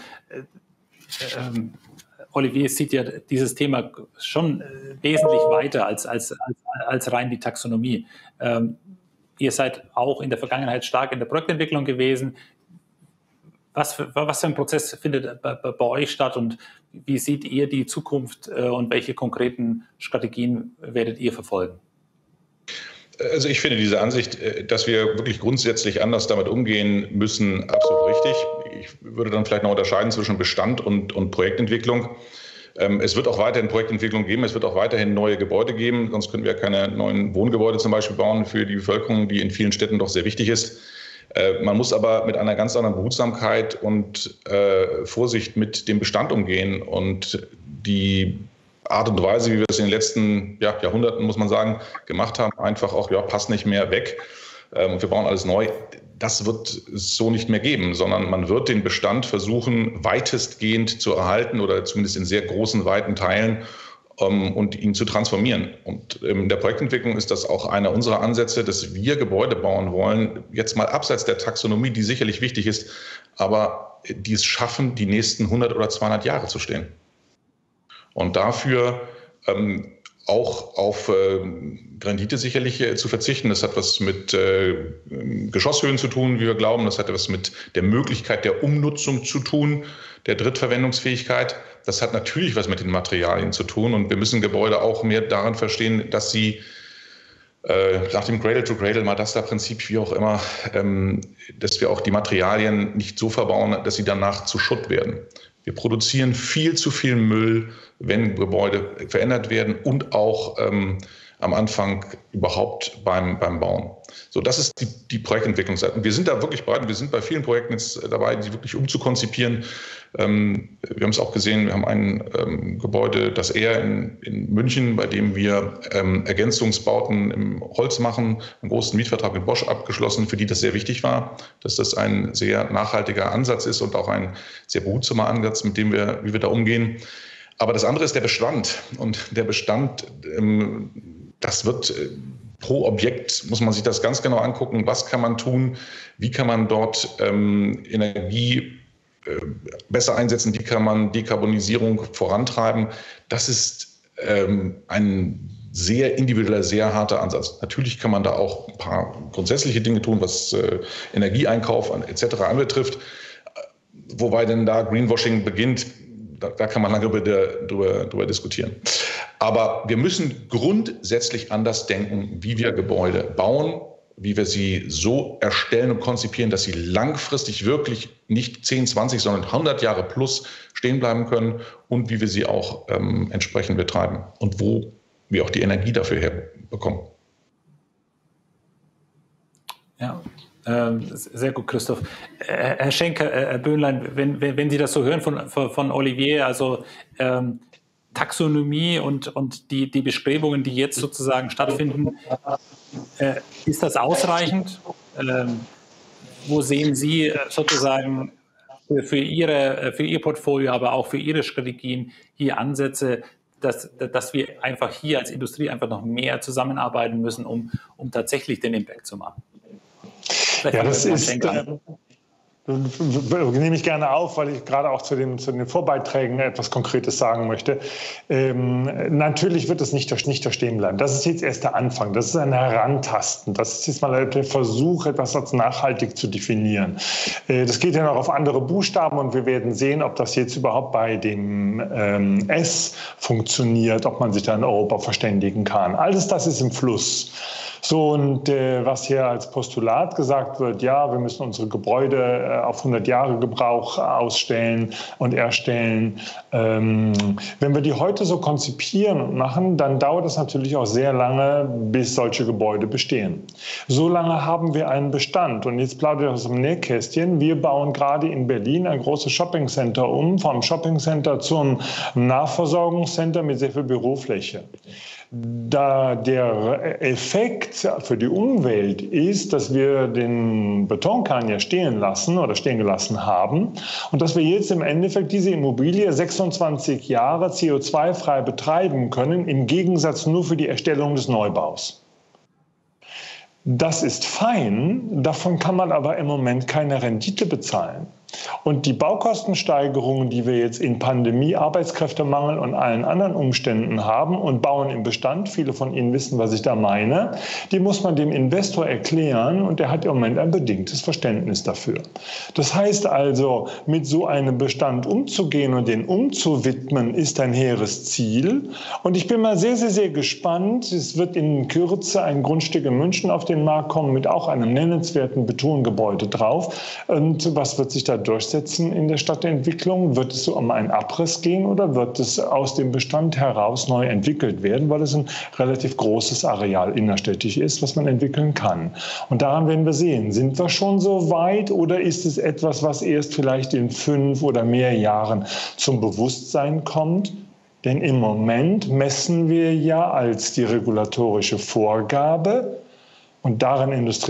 Olivier sieht ja dieses Thema schon wesentlich weiter als rein die Taxonomie. Ihr seid auch in der Vergangenheit stark in der Projektentwicklung gewesen. Was für ein Prozess findet bei euch statt und wie seht ihr die Zukunft und welche konkreten Strategien werdet ihr verfolgen? Also ich finde diese Ansicht, dass wir wirklich grundsätzlich anders damit umgehen müssen, absolut richtig. Ich würde dann vielleicht noch unterscheiden zwischen Bestand und Projektentwicklung. Es wird auch weiterhin Projektentwicklung geben, es wird auch weiterhin neue Gebäude geben, sonst können wir keine neuen Wohngebäude zum Beispiel bauen für die Bevölkerung, die in vielen Städten doch sehr wichtig ist. Man muss aber mit einer ganz anderen Behutsamkeit und Vorsicht mit dem Bestand umgehen und die Art und Weise, wie wir es in den letzten Jahrhunderten, muss man sagen, gemacht haben, einfach auch, passt nicht mehr weg und wir bauen alles neu. Das wird es so nicht mehr geben, sondern man wird den Bestand versuchen, weitestgehend zu erhalten oder zumindest in sehr großen, weiten Teilen und ihn zu transformieren. Und in der Projektentwicklung ist das auch einer unserer Ansätze, dass wir Gebäude bauen wollen, jetzt mal abseits der Taxonomie, die sicherlich wichtig ist, aber die es schaffen, die nächsten 100 oder 200 Jahre zu stehen. Und dafür auch auf Rendite sicherlich zu verzichten. Das hat was mit Geschosshöhen zu tun, wie wir glauben. Das hat was mit der Möglichkeit der Umnutzung zu tun, der Drittverwendungsfähigkeit. Das hat natürlich was mit den Materialien zu tun. Und wir müssen Gebäude auch mehr daran verstehen, dass sie nach dem Cradle-to-Cradle, Madasta-Prinzip, wie auch immer, dass wir auch die Materialien nicht so verbauen, dass sie danach zu Schutt werden. Wir produzieren viel zu viel Müll, wenn Gebäude verändert werden und auch am Anfang überhaupt beim Bauen. So, das ist die Projektentwicklungsseite. Und wir sind da wirklich bereit. Wir sind bei vielen Projekten jetzt dabei, die wirklich umzukonzipieren. Wir haben es auch gesehen, wir haben ein Gebäude, das eher in München, bei dem wir Ergänzungsbauten im Holz machen, einen großen Mietvertrag mit Bosch abgeschlossen, für die das sehr wichtig war, dass das ein sehr nachhaltiger Ansatz ist und auch ein sehr behutsamer Ansatz, mit dem wie wir da umgehen. Aber das andere ist der Bestand. Und der Bestand, das wird pro Objekt, muss man sich das ganz genau angucken, was kann man tun, wie kann man dort Energie besser einsetzen, wie kann man Dekarbonisierung vorantreiben. Das ist ein sehr individueller, sehr harter Ansatz. Natürlich kann man da auch ein paar grundsätzliche Dinge tun, was Energieeinkauf etc. anbetrifft, wobei denn da Greenwashing beginnt. Da kann man lange drüber diskutieren. Aber wir müssen grundsätzlich anders denken, wie wir Gebäude bauen, wie wir sie so erstellen und konzipieren, dass sie langfristig wirklich nicht 10, 20, sondern 100 Jahre plus stehen bleiben können und wie wir sie auch entsprechend betreiben und wo wir auch die Energie dafür herbekommen. Ja. Sehr gut, Christoph. Herr Schenker, Herr Böhnlein, wenn Sie das so hören von Olivier, also Taxonomie und die Bestrebungen, die jetzt sozusagen stattfinden, ist das ausreichend? Wo sehen Sie sozusagen für Ihr Portfolio, aber auch für Ihre Strategien hier Ansätze, dass wir einfach hier als Industrie einfach noch mehr zusammenarbeiten müssen, um tatsächlich den Impact zu machen? Ja, das ist, nehme ich gerne auf, weil ich gerade auch zu den Vorbeiträgen etwas Konkretes sagen möchte. Natürlich wird es nicht da stehen bleiben. Das ist jetzt erst der Anfang. Das ist ein Herantasten. Das ist jetzt mal der Versuch, etwas als nachhaltig zu definieren. Das geht ja noch auf andere Buchstaben und wir werden sehen, ob das jetzt überhaupt bei dem S funktioniert, ob man sich da in Europa verständigen kann. Alles das ist im Fluss. So, und was hier als Postulat gesagt wird, ja, wir müssen unsere Gebäude auf 100 Jahre Gebrauch ausstellen und erstellen. Wenn wir die heute so konzipieren und machen, dann dauert es natürlich auch sehr lange, bis solche Gebäude bestehen. So lange haben wir einen Bestand. Und jetzt plaudere ich aus dem Nähkästchen. Wir bauen gerade in Berlin ein großes Shoppingcenter um, vom Shoppingcenter zum Nahversorgungscenter mit sehr viel Bürofläche. Da der Effekt für die Umwelt ist, dass wir den Betonkahn ja stehen gelassen haben und dass wir jetzt im Endeffekt diese Immobilie 26 Jahre CO2-frei betreiben können, im Gegensatz nur für die Erstellung des Neubaus. Das ist fein, davon kann man aber im Moment keine Rendite bezahlen. Und die Baukostensteigerungen, die wir jetzt in Pandemie, Arbeitskräftemangel und allen anderen Umständen haben und bauen im Bestand, viele von Ihnen wissen, was ich da meine, die muss man dem Investor erklären und der hat im Moment ein bedingtes Verständnis dafür. Das heißt also, mit so einem Bestand umzugehen und den umzuwidmen, ist ein hehres Ziel. Und ich bin mal sehr, sehr, sehr gespannt. Es wird in Kürze ein Grundstück in München auf den Markt kommen mit auch einem nennenswerten Betongebäude drauf. Und was wird sich da durchsetzen in der Stadtentwicklung? Wird es so um einen Abriss gehen oder wird es aus dem Bestand heraus neu entwickelt werden, weil es ein relativ großes Areal innerstädtisch ist, was man entwickeln kann? Und daran werden wir sehen, sind wir schon so weit oder ist es etwas, was erst vielleicht in 5 oder mehr Jahren zum Bewusstsein kommt? Denn im Moment messen wir ja als die regulatorische Vorgabe, und daran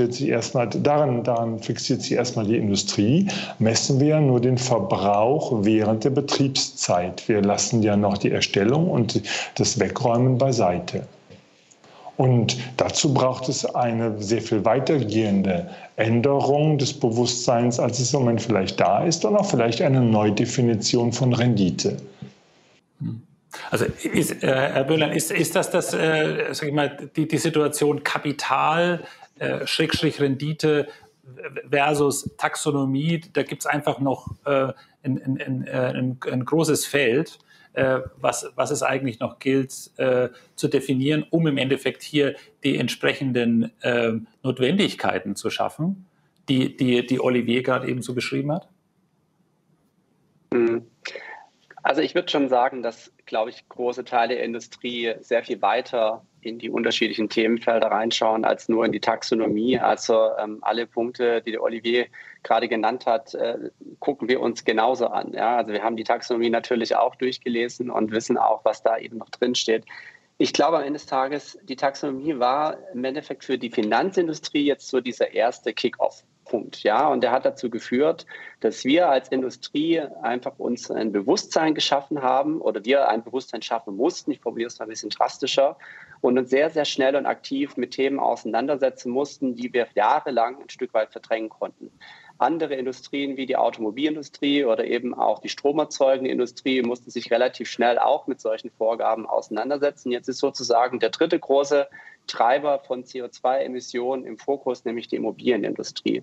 fixiert sich erstmal die Industrie, messen wir nur den Verbrauch während der Betriebszeit. Wir lassen ja noch die Erstellung und das Wegräumen beiseite. Und dazu braucht es eine sehr viel weitergehende Änderung des Bewusstseins, als es im Moment vielleicht da ist, und auch vielleicht eine Neudefinition von Rendite. Also Herr Böhler, ist das sag ich mal, die Situation Kapital, Rendite versus Taxonomie? Da gibt es einfach noch ein großes Feld, was es eigentlich noch gilt zu definieren, um im Endeffekt hier die entsprechenden Notwendigkeiten zu schaffen, die Olivier gerade eben so beschrieben hat? Also ich würde schon sagen, dass, glaube ich, große Teile der Industrie sehr viel weiter in die unterschiedlichen Themenfelder reinschauen als nur in die Taxonomie. Also alle Punkte, die der Olivier gerade genannt hat, gucken wir uns genauso an. Ja? Also wir haben die Taxonomie natürlich auch durchgelesen und wissen auch, was da eben noch drin steht. Ich glaube, am Ende des Tages, die Taxonomie war im Endeffekt für die Finanzindustrie jetzt so dieser erste Kick-off-Punkt. Ja? Und der hat dazu geführt, dass wir als Industrie einfach uns ein Bewusstsein geschaffen haben oder wir ein Bewusstsein schaffen mussten, ich formuliere es mal ein bisschen drastischer, und uns sehr, sehr schnell und aktiv mit Themen auseinandersetzen mussten, die wir jahrelang ein Stück weit verdrängen konnten. Andere Industrien wie die Automobilindustrie oder eben auch die stromerzeugende Industrie mussten sich relativ schnell auch mit solchen Vorgaben auseinandersetzen. Jetzt ist sozusagen der dritte große Treiber von CO2-Emissionen im Fokus, nämlich die Immobilienindustrie.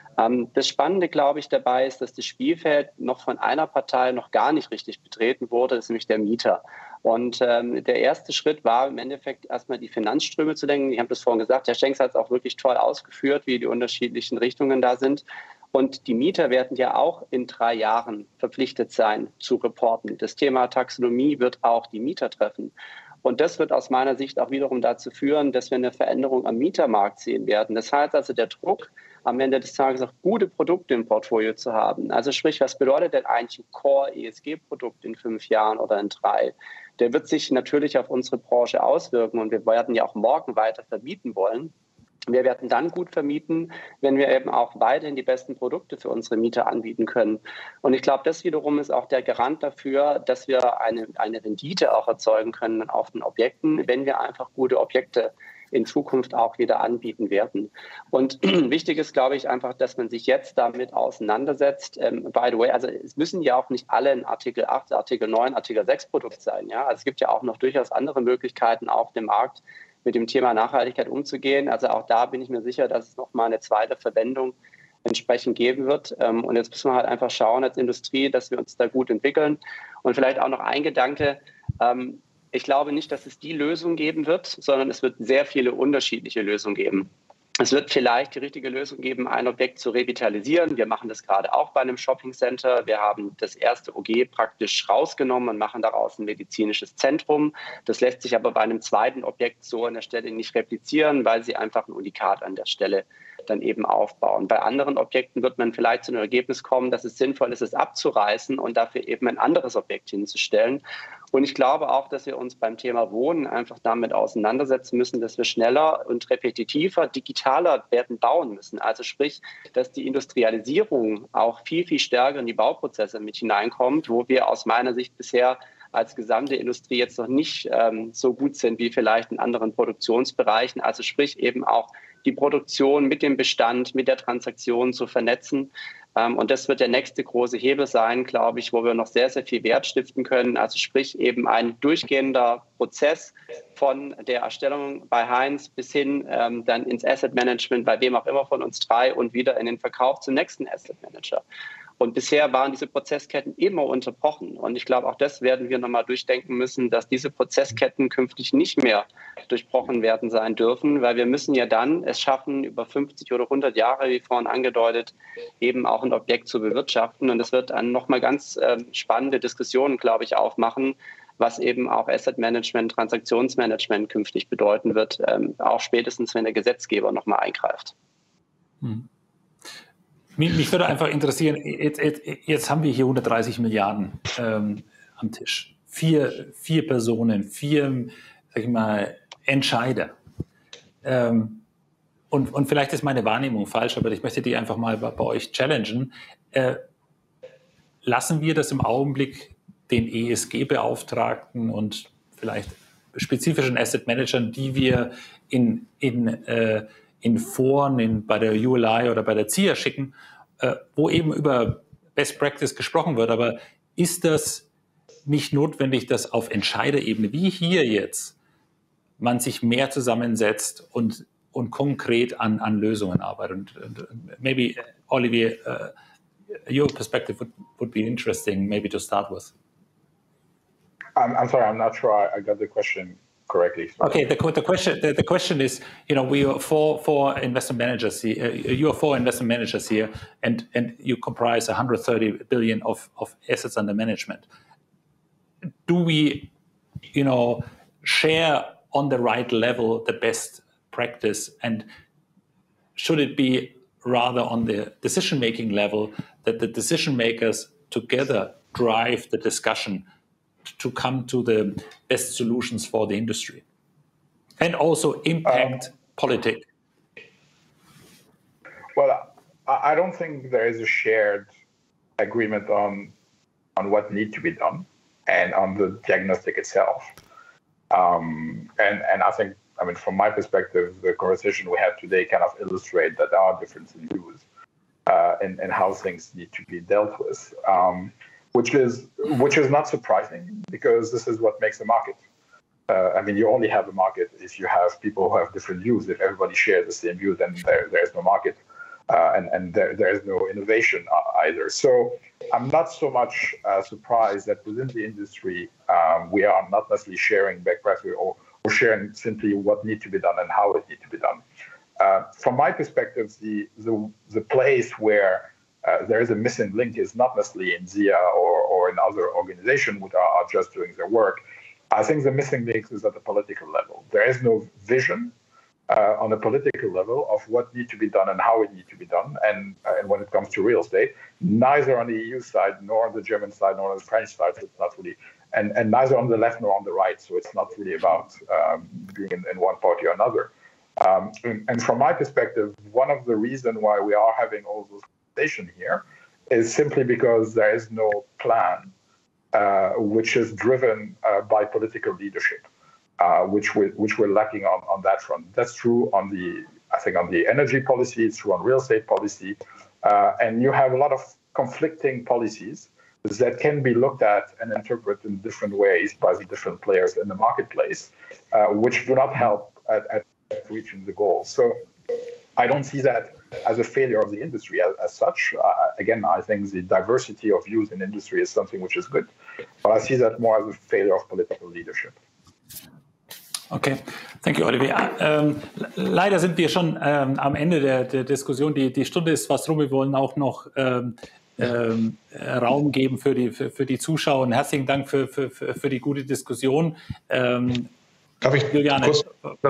Das Spannende, glaube ich, dabei ist, dass das Spielfeld noch von einer Partei noch gar nicht richtig betreten wurde, das ist nämlich der Mieter. Und der erste Schritt war im Endeffekt erstmal die Finanzströme zu lenken. Ich habe das vorhin gesagt, Herr Schenks hat es auch wirklich toll ausgeführt, wie die unterschiedlichen Richtungen da sind. Und die Mieter werden ja auch in 3 Jahren verpflichtet sein zu reporten. Das Thema Taxonomie wird auch die Mieter treffen. Und das wird aus meiner Sicht auch wiederum dazu führen, dass wir eine Veränderung am Mietermarkt sehen werden. Das heißt also, der Druck, am Ende des Tages auch gute Produkte im Portfolio zu haben. Also sprich, was bedeutet denn eigentlich ein Core-ESG-Produkt in 5 Jahren oder in 3? Der wird sich natürlich auf unsere Branche auswirken und wir werden ja auch morgen weiter vermieten wollen. Wir werden dann gut vermieten, wenn wir eben auch weiterhin die besten Produkte für unsere Mieter anbieten können. Und ich glaube, das wiederum ist auch der Garant dafür, dass wir eine Rendite auch erzeugen können auf den Objekten, wenn wir einfach gute Objekte in Zukunft auch wieder anbieten werden. Und wichtig ist, glaube ich, einfach, dass man sich jetzt damit auseinandersetzt. By the way, also es müssen ja auch nicht alle ein Artikel 8, Artikel 9, Artikel 6 Produkt sein. Ja? Also es gibt ja auch noch durchaus andere Möglichkeiten auf dem Markt, mit dem Thema Nachhaltigkeit umzugehen. Also auch da bin ich mir sicher, dass es nochmal eine zweite Verwendung entsprechend geben wird. Und jetzt müssen wir halt einfach schauen als Industrie, dass wir uns da gut entwickeln. Und vielleicht auch noch ein Gedanke. Ich glaube nicht, dass es die Lösung geben wird, sondern es wird sehr viele unterschiedliche Lösungen geben. Es wird vielleicht die richtige Lösung geben, ein Objekt zu revitalisieren. Wir machen das gerade auch bei einem Shoppingcenter. Wir haben das erste OG praktisch rausgenommen und machen daraus ein medizinisches Zentrum. Das lässt sich aber bei einem zweiten Objekt so an der Stelle nicht replizieren, weil sie einfach ein Unikat an der Stelle dann eben aufbauen. Bei anderen Objekten wird man vielleicht zu einem Ergebnis kommen, dass es sinnvoll ist, es abzureißen und dafür eben ein anderes Objekt hinzustellen. Und ich glaube auch, dass wir uns beim Thema Wohnen einfach damit auseinandersetzen müssen, dass wir schneller und repetitiver, digitaler werden bauen müssen. Also sprich, dass die Industrialisierung auch viel, viel stärker in die Bauprozesse mit hineinkommt, wo wir aus meiner Sicht bisher als gesamte Industrie jetzt noch nicht so gut sind wie vielleicht in anderen Produktionsbereichen. Also sprich eben auch die Produktion mit dem Bestand, mit der Transaktion zu vernetzen. Und das wird der nächste große Hebel sein, glaube ich, wo wir noch sehr, sehr viel Wert stiften können. Also sprich eben ein durchgehender Prozess von der Erstellung bei Heinz bis hin dann ins Asset Management, bei wem auch immer von uns 3 und wieder in den Verkauf zum nächsten Asset Manager. Und bisher waren diese Prozessketten immer unterbrochen. Und ich glaube, auch das werden wir nochmal durchdenken müssen, dass diese Prozessketten künftig nicht mehr durchbrochen werden sein dürfen, weil wir müssen ja dann es schaffen, über 50 oder 100 Jahre, wie vorhin angedeutet, eben auch ein Objekt zu bewirtschaften. Und es wird dann nochmal ganz spannende Diskussionen, glaube ich, aufmachen, was eben auch Asset Management, Transaktionsmanagement künftig bedeuten wird, auch spätestens, wenn der Gesetzgeber nochmal eingreift. Mich würde einfach interessieren, jetzt haben wir hier 130 Milliarden am Tisch. Vier Personen, 4, sag ich mal, Entscheider. Und vielleicht ist meine Wahrnehmung falsch, aber ich möchte die einfach mal bei euch challengen. Lassen wir das im Augenblick den ESG-Beauftragten und vielleicht spezifischen Asset Managern, die wir in Foren bei der ULI oder bei der ZIA schicken, wo eben über Best Practice gesprochen wird. Aber ist das nicht notwendig, dass auf Entscheiderebene, wie hier jetzt, man sich mehr zusammensetzt und konkret an Lösungen arbeitet. Und maybe, Olivier, your perspective would be interesting, maybe to start with. I'm sorry, I'm not sure I got the question correctly. Sorry. Okay, the question is, we are four investment managers here. You are 4 investment managers here, and you comprise 130 billion of assets under management. Do we, share on the right level the best practice, and should it be rather on the decision-making level that the decision makers together drive the discussion to come to the best solutions for the industry and also impact politics? Well, I don't think there is a shared agreement on what needs to be done and on the diagnostic itself. And I think, from my perspective, the conversation we had today kind of illustrate that there are differences in views and how things need to be dealt with, which is not surprising, because this is what makes a market. You only have a market if you have people who have different views. If everybody shares the same view, then there is no market, and there is no innovation either. So I'm not so much surprised that within the industry we are not necessarily sharing best practice or sharing simply what needs to be done and how it needs to be done. From my perspective, the place where there is a missing link is not necessarily in ZIA or in other organizations which are just doing their work. I think the missing link is at the political level. There is no vision on a political level of what needs to be done and how it needs to be done. And when it comes to real estate, neither on the EU side, nor on the German side, nor on the French side, so it's not really, and neither on the left nor on the right. So it's not really about being in one party or another. And from my perspective, one of the reasons why we are having all those conversations here is simply because there is no plan which is driven by political leadership, which we're lacking on that front. That's true on the energy policy, it's true on real estate policy, and you have a lot of conflicting policies that can be looked at and interpreted in different ways by the different players in the marketplace, which do not help at reaching the goal. So I don't see that as a failure of the industry as such. Again, I think the diversity of views in industry is something which is good, but I see that more as a failure of political leadership. Okay, thank you, Olivier. Leider sind wir schon am Ende der Diskussion. Die Stunde ist fast rum. Wir wollen auch noch Raum geben für die Zuschauer. Und herzlichen Dank für die gute Diskussion. Darf ich kurz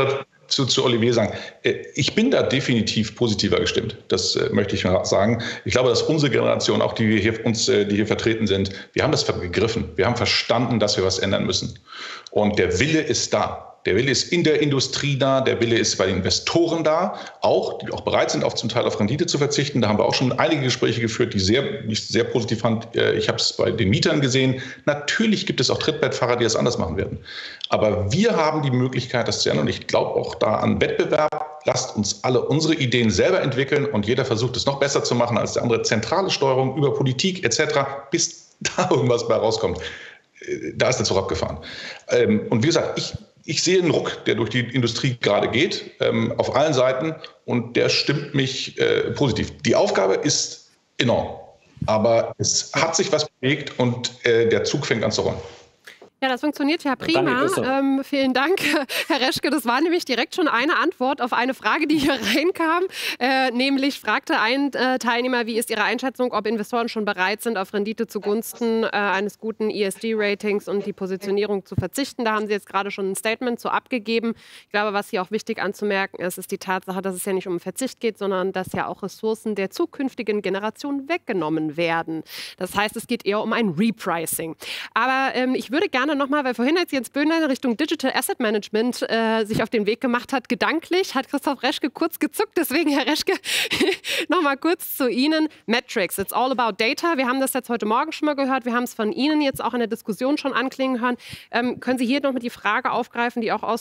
zu Olivier sagen? Ich bin da definitiv positiver gestimmt. Das möchte ich mal sagen. Ich glaube, dass unsere Generation, auch die hier vertreten sind, wir haben das begriffen. Wir haben verstanden, dass wir was ändern müssen. Und der Wille ist da. Der Wille ist in der Industrie da, der Wille ist bei den Investoren da, die auch bereit sind, zum Teil auf Rendite zu verzichten. Da haben wir auch schon einige Gespräche geführt, die ich sehr positiv fand. Ich habe es bei den Mietern gesehen. Natürlich gibt es auch Trittbrettfahrer, die das anders machen werden. Aber wir haben die Möglichkeit, das zu ändern. Und ich glaube auch da an Wettbewerb. Lasst uns alle unsere Ideen selber entwickeln und jeder versucht es noch besser zu machen als der andere. Zentrale Steuerung über Politik etc., bis da irgendwas bei rauskommt. Da ist der Zug abgefahren. Und wie gesagt, ich sehe einen Ruck, der durch die Industrie gerade geht, auf allen Seiten, und der stimmt mich positiv. Die Aufgabe ist enorm, aber es hat sich was bewegt und der Zug fängt an zu rollen. Ja, das funktioniert ja prima. Vielen Dank, Herr Reschke. Das war nämlich direkt schon eine Antwort auf eine Frage, die hier reinkam. Nämlich fragte ein Teilnehmer, wie ist Ihre Einschätzung, ob Investoren schon bereit sind, auf Rendite zugunsten eines guten ESG-Ratings und die Positionierung zu verzichten. Da haben Sie jetzt gerade schon ein Statement zu abgegeben. Ich glaube, was hier auch wichtig anzumerken ist, ist die Tatsache, dass es ja nicht um Verzicht geht, sondern dass ja auch Ressourcen der zukünftigen Generation weggenommen werden. Das heißt, es geht eher um ein Repricing. Aber ich würde gerne nochmal, weil vorhin als Jens Böhner Richtung Digital Asset Management sich auf den Weg gemacht hat, gedanklich, hat Christoph Reschke kurz gezuckt. Deswegen, Herr Reschke, nochmal kurz zu Ihnen. Metrics, it's all about data. Wir haben das jetzt heute Morgen schon mal gehört. Wir haben es von Ihnen jetzt auch in der Diskussion schon anklingen hören. Können Sie hier nochmal die Frage aufgreifen, die auch aus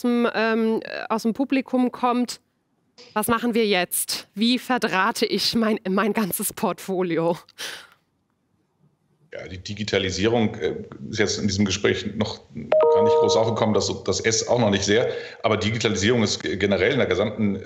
dem Publikum kommt? Was machen wir jetzt? Wie verdrahte ich mein ganzes Portfolio? Ja, die Digitalisierung ist jetzt in diesem Gespräch noch gar nicht groß aufgekommen, das S auch noch nicht sehr. Aber Digitalisierung ist generell in der gesamten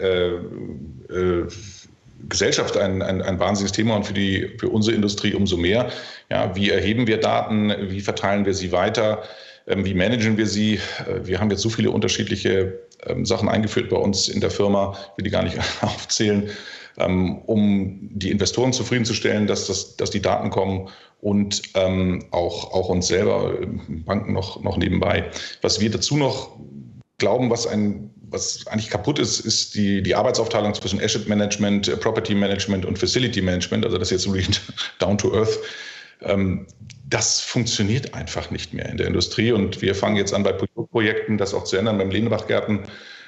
Gesellschaft ein wahnsinniges Thema und für unsere Industrie umso mehr. Ja, wie erheben wir Daten? Wie verteilen wir sie weiter? Wie managen wir sie? Wir haben jetzt so viele unterschiedliche Sachen eingeführt bei uns in der Firma, ich will die gar nicht aufzählen, um die Investoren zufriedenzustellen, dass die Daten kommen und auch uns selber, Banken noch nebenbei. Was wir dazu noch glauben, was eigentlich kaputt ist die Arbeitsaufteilung zwischen Asset Management, Property Management und Facility Management, also das ist jetzt wirklich down to earth. Das funktioniert einfach nicht mehr in der Industrie und wir fangen jetzt an bei Projekten, das auch zu ändern beim Lenebachgärten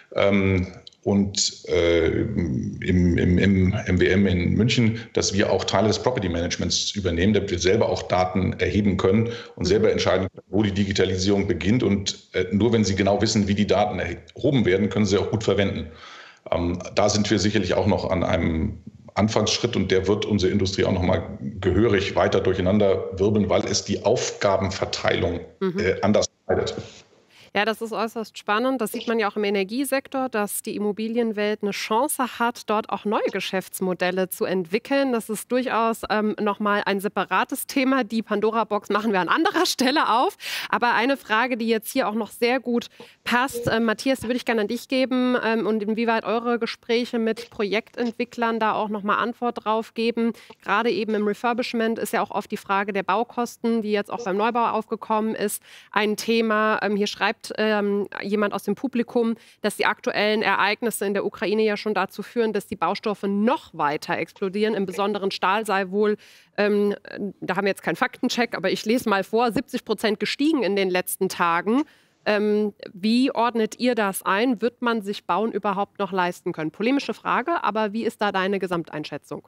und im MWM in München, dass wir auch Teile des Property Managements übernehmen, damit wir selber auch Daten erheben können und selber entscheiden können, wo die Digitalisierung beginnt und nur wenn Sie genau wissen, wie die Daten erhoben werden, können Sie auch gut verwenden. Da sind wir sicherlich auch noch an einem Anfangsschritt und der wird unsere Industrie auch noch mal gehörig weiter durcheinander wirbeln, weil es die Aufgabenverteilung anders schneidet. Ja, das ist äußerst spannend. Das sieht man ja auch im Energiesektor, dass die Immobilienwelt eine Chance hat, dort auch neue Geschäftsmodelle zu entwickeln. Das ist durchaus nochmal ein separates Thema. Die Pandora-Box machen wir an anderer Stelle auf. Aber eine Frage, die jetzt hier auch noch sehr gut passt, Matthias, die würde ich gerne an dich geben und inwieweit eure Gespräche mit Projektentwicklern da auch nochmal Antwort drauf geben. Gerade eben im Refurbishment ist ja auch oft die Frage der Baukosten, die jetzt auch beim Neubau aufgekommen ist, ein Thema. Hier schreibt jemand aus dem Publikum, dass die aktuellen Ereignisse in der Ukraine ja schon dazu führen, dass die Baustoffe noch weiter explodieren. Im besonderen Stahl sei wohl, da haben wir jetzt keinen Faktencheck, aber ich lese mal vor, 70% gestiegen in den letzten Tagen. Wie ordnet ihr das ein? Wird man sich Bauen überhaupt noch leisten können? Polemische Frage, aber wie ist da deine Gesamteinschätzung?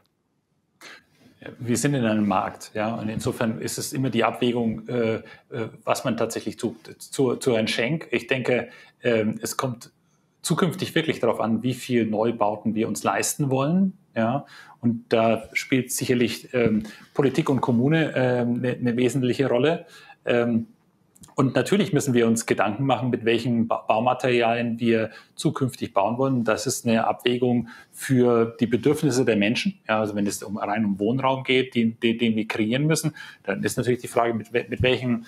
Wir sind in einem Markt, ja, und insofern ist es immer die Abwägung, was man tatsächlich tut. Zu ein Schenk. Ich denke, es kommt zukünftig wirklich darauf an, wie viel Neubauten wir uns leisten wollen, ja, und da spielt sicherlich Politik und Kommune eine wesentliche Rolle. Und natürlich müssen wir uns Gedanken machen, mit welchen Baumaterialien wir zukünftig bauen wollen. Das ist eine Abwägung für die Bedürfnisse der Menschen. Ja, also wenn es rein um Wohnraum geht, den wir kreieren müssen, dann ist natürlich die Frage, mit welchen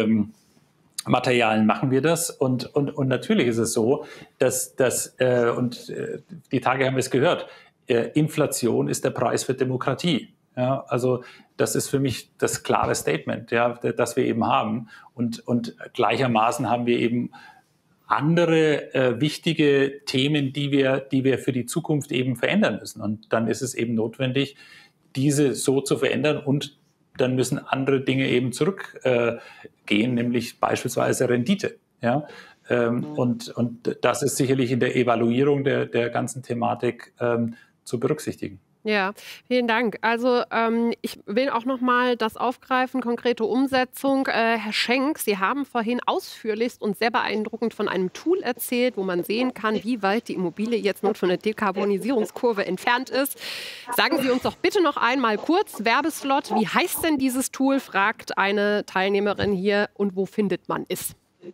Materialien machen wir das? Und natürlich ist es so, dass die Tage haben wir es gehört, Inflation ist der Preis für Demokratie. Ja, also das ist für mich das klare Statement, ja, das wir eben haben. Und gleichermaßen haben wir eben andere wichtige Themen, die wir für die Zukunft eben verändern müssen. Und dann ist es eben notwendig, diese so zu verändern und dann müssen andere Dinge eben zurückgehen, nämlich beispielsweise Rendite. Ja? Und das ist sicherlich in der Evaluierung der ganzen Thematik zu berücksichtigen. Ja, vielen Dank. Also ich will auch noch mal das aufgreifen, konkrete Umsetzung. Herr Schenk, Sie haben vorhin ausführlichst und sehr beeindruckend von einem Tool erzählt, wo man sehen kann, wie weit die Immobilie jetzt nun von der Dekarbonisierungskurve entfernt ist. Sagen Sie uns doch bitte noch einmal kurz, Werbeslot, wie heißt denn dieses Tool, fragt eine Teilnehmerin hier, und wo findet man es?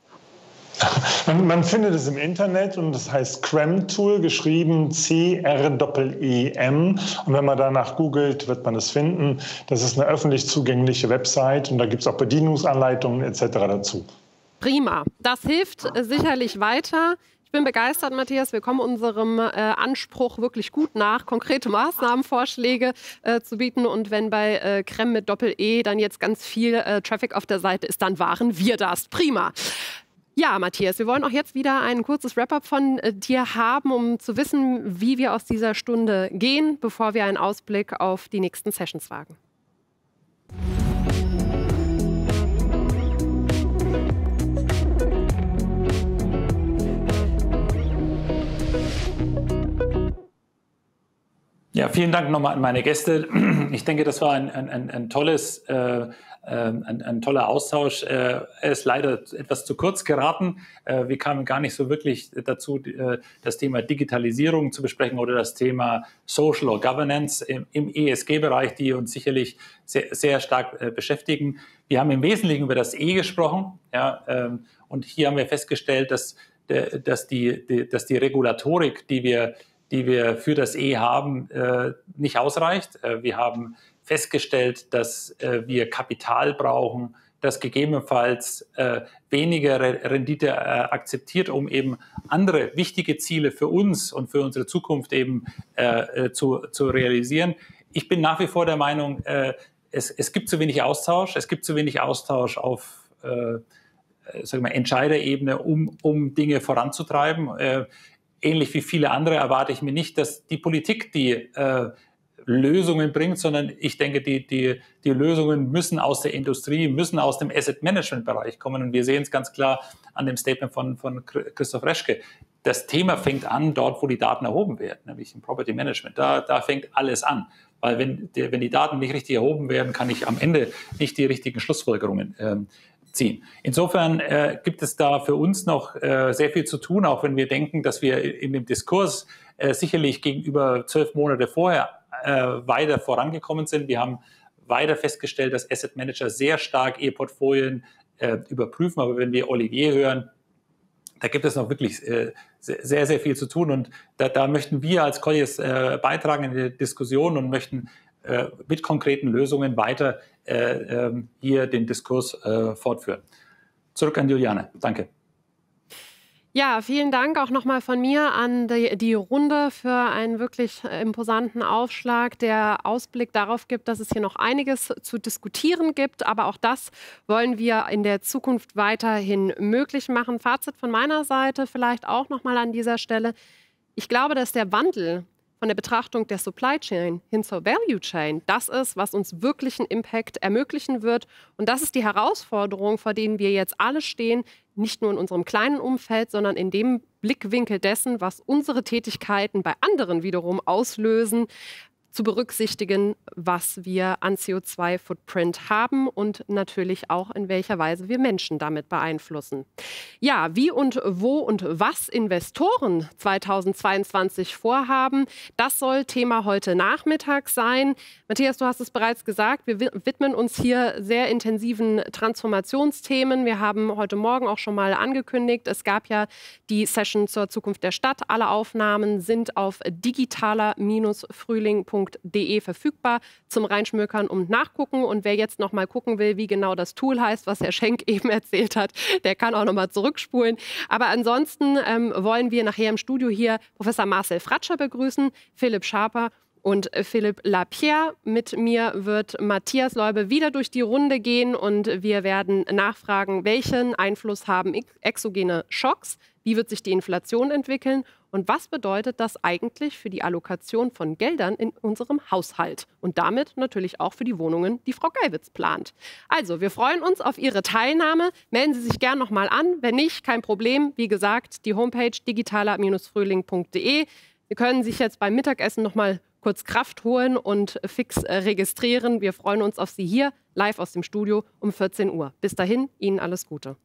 Man findet es im Internet und das heißt CREM-Tool, geschrieben CREEM. Und wenn man danach googelt, wird man es finden. Das ist eine öffentlich zugängliche Website und da gibt es auch Bedienungsanleitungen etc. dazu. Prima. Das hilft sicherlich weiter. Ich bin begeistert, Matthias. Wir kommen unserem Anspruch wirklich gut nach, konkrete Maßnahmenvorschläge zu bieten. Und wenn bei CREM mit Doppel-E dann jetzt ganz viel Traffic auf der Seite ist, dann waren wir das. Prima. Ja, Matthias, wir wollen auch jetzt wieder ein kurzes Wrap-up von dir haben, um zu wissen, wie wir aus dieser Stunde gehen, bevor wir einen Ausblick auf die nächsten Sessions wagen. Ja, vielen Dank nochmal an meine Gäste. Ich denke, das war ein tolles ein toller Austausch. Er ist leider etwas zu kurz geraten. Wir kamen gar nicht so wirklich dazu, das Thema Digitalisierung zu besprechen oder das Thema Social or Governance im ESG-Bereich, die uns sicherlich sehr, sehr stark beschäftigen. Wir haben im Wesentlichen über das E gesprochen, ja, und hier haben wir festgestellt, dass die Regulatorik, die wir für das E haben, nicht ausreicht. Wir haben festgestellt, dass wir Kapital brauchen, das gegebenenfalls weniger Rendite akzeptiert, um eben andere wichtige Ziele für uns und für unsere Zukunft eben zu realisieren. Ich bin nach wie vor der Meinung, es gibt zu wenig Austausch. Es gibt zu wenig Austausch auf Entscheiderebene, um Dinge voranzutreiben. Ähnlich wie viele andere erwarte ich mir nicht, dass die Politik die Lösungen bringt, sondern ich denke, die Lösungen müssen aus der Industrie, müssen aus dem Asset-Management-Bereich kommen. Und wir sehen es ganz klar an dem Statement von Christoph Reschke. Das Thema fängt an dort, wo die Daten erhoben werden, nämlich im Property Management. Da fängt alles an. Weil wenn die Daten nicht richtig erhoben werden, kann ich am Ende nicht die richtigen Schlussfolgerungen ziehen. Insofern gibt es da für uns noch sehr viel zu tun, auch wenn wir denken, dass wir in dem Diskurs sicherlich gegenüber 12 Monate vorher weiter vorangekommen sind. Wir haben weiter festgestellt, dass Asset Manager sehr stark ihr Portfolien überprüfen. Aber wenn wir Olivier hören, da gibt es noch wirklich sehr, sehr viel zu tun. Und da möchten wir als Colliers beitragen in die Diskussion und möchten mit konkreten Lösungen weiter hier den Diskurs fortführen. Zurück an Juliane. Danke. Ja, vielen Dank auch nochmal von mir an die Runde für einen wirklich imposanten Aufschlag, der Ausblick darauf gibt, dass es hier noch einiges zu diskutieren gibt. Aber auch das wollen wir in der Zukunft weiterhin möglich machen. Fazit von meiner Seite vielleicht auch nochmal an dieser Stelle. Ich glaube, dass der Wandel von der Betrachtung der Supply Chain hin zur Value Chain, das ist, was uns wirklichen Impact ermöglichen wird. Und das ist die Herausforderung, vor denen wir jetzt alle stehen, nicht nur in unserem kleinen Umfeld, sondern in dem Blickwinkel dessen, was unsere Tätigkeiten bei anderen wiederum auslösen, zu berücksichtigen, was wir an CO2-Footprint haben und natürlich auch in welcher Weise wir Menschen damit beeinflussen. Ja, wie und wo und was Investoren 2022 vorhaben, das soll Thema heute Nachmittag sein. Matthias, du hast es bereits gesagt, wir widmen uns hier sehr intensiven Transformationsthemen. Wir haben heute Morgen auch schon mal angekündigt, es gab ja die Session zur Zukunft der Stadt. Alle Aufnahmen sind auf digitaler-frühling.de verfügbar zum Reinschmökern und Nachgucken. Und wer jetzt noch mal gucken will, wie genau das Tool heißt, was Herr Schenk eben erzählt hat, der kann auch noch mal zurückspulen. Aber ansonsten wollen wir nachher im Studio hier Professor Marcel Fratscher begrüßen, Philipp Schaper und Philipp Lapierre. Mit mir wird Matthias Leube wieder durch die Runde gehen und wir werden nachfragen, welchen Einfluss haben exogene Schocks, wie wird sich die Inflation entwickeln und was bedeutet das eigentlich für die Allokation von Geldern in unserem Haushalt und damit natürlich auch für die Wohnungen, die Frau Geiwitz plant. Also, wir freuen uns auf Ihre Teilnahme. Melden Sie sich gern noch mal an. Wenn nicht, kein Problem. Wie gesagt, die Homepage digitaler-frühling.de. Sie können sich jetzt beim Mittagessen noch mal kurz Kraft holen und fix registrieren. Wir freuen uns auf Sie hier live aus dem Studio um 14 Uhr. Bis dahin, Ihnen alles Gute.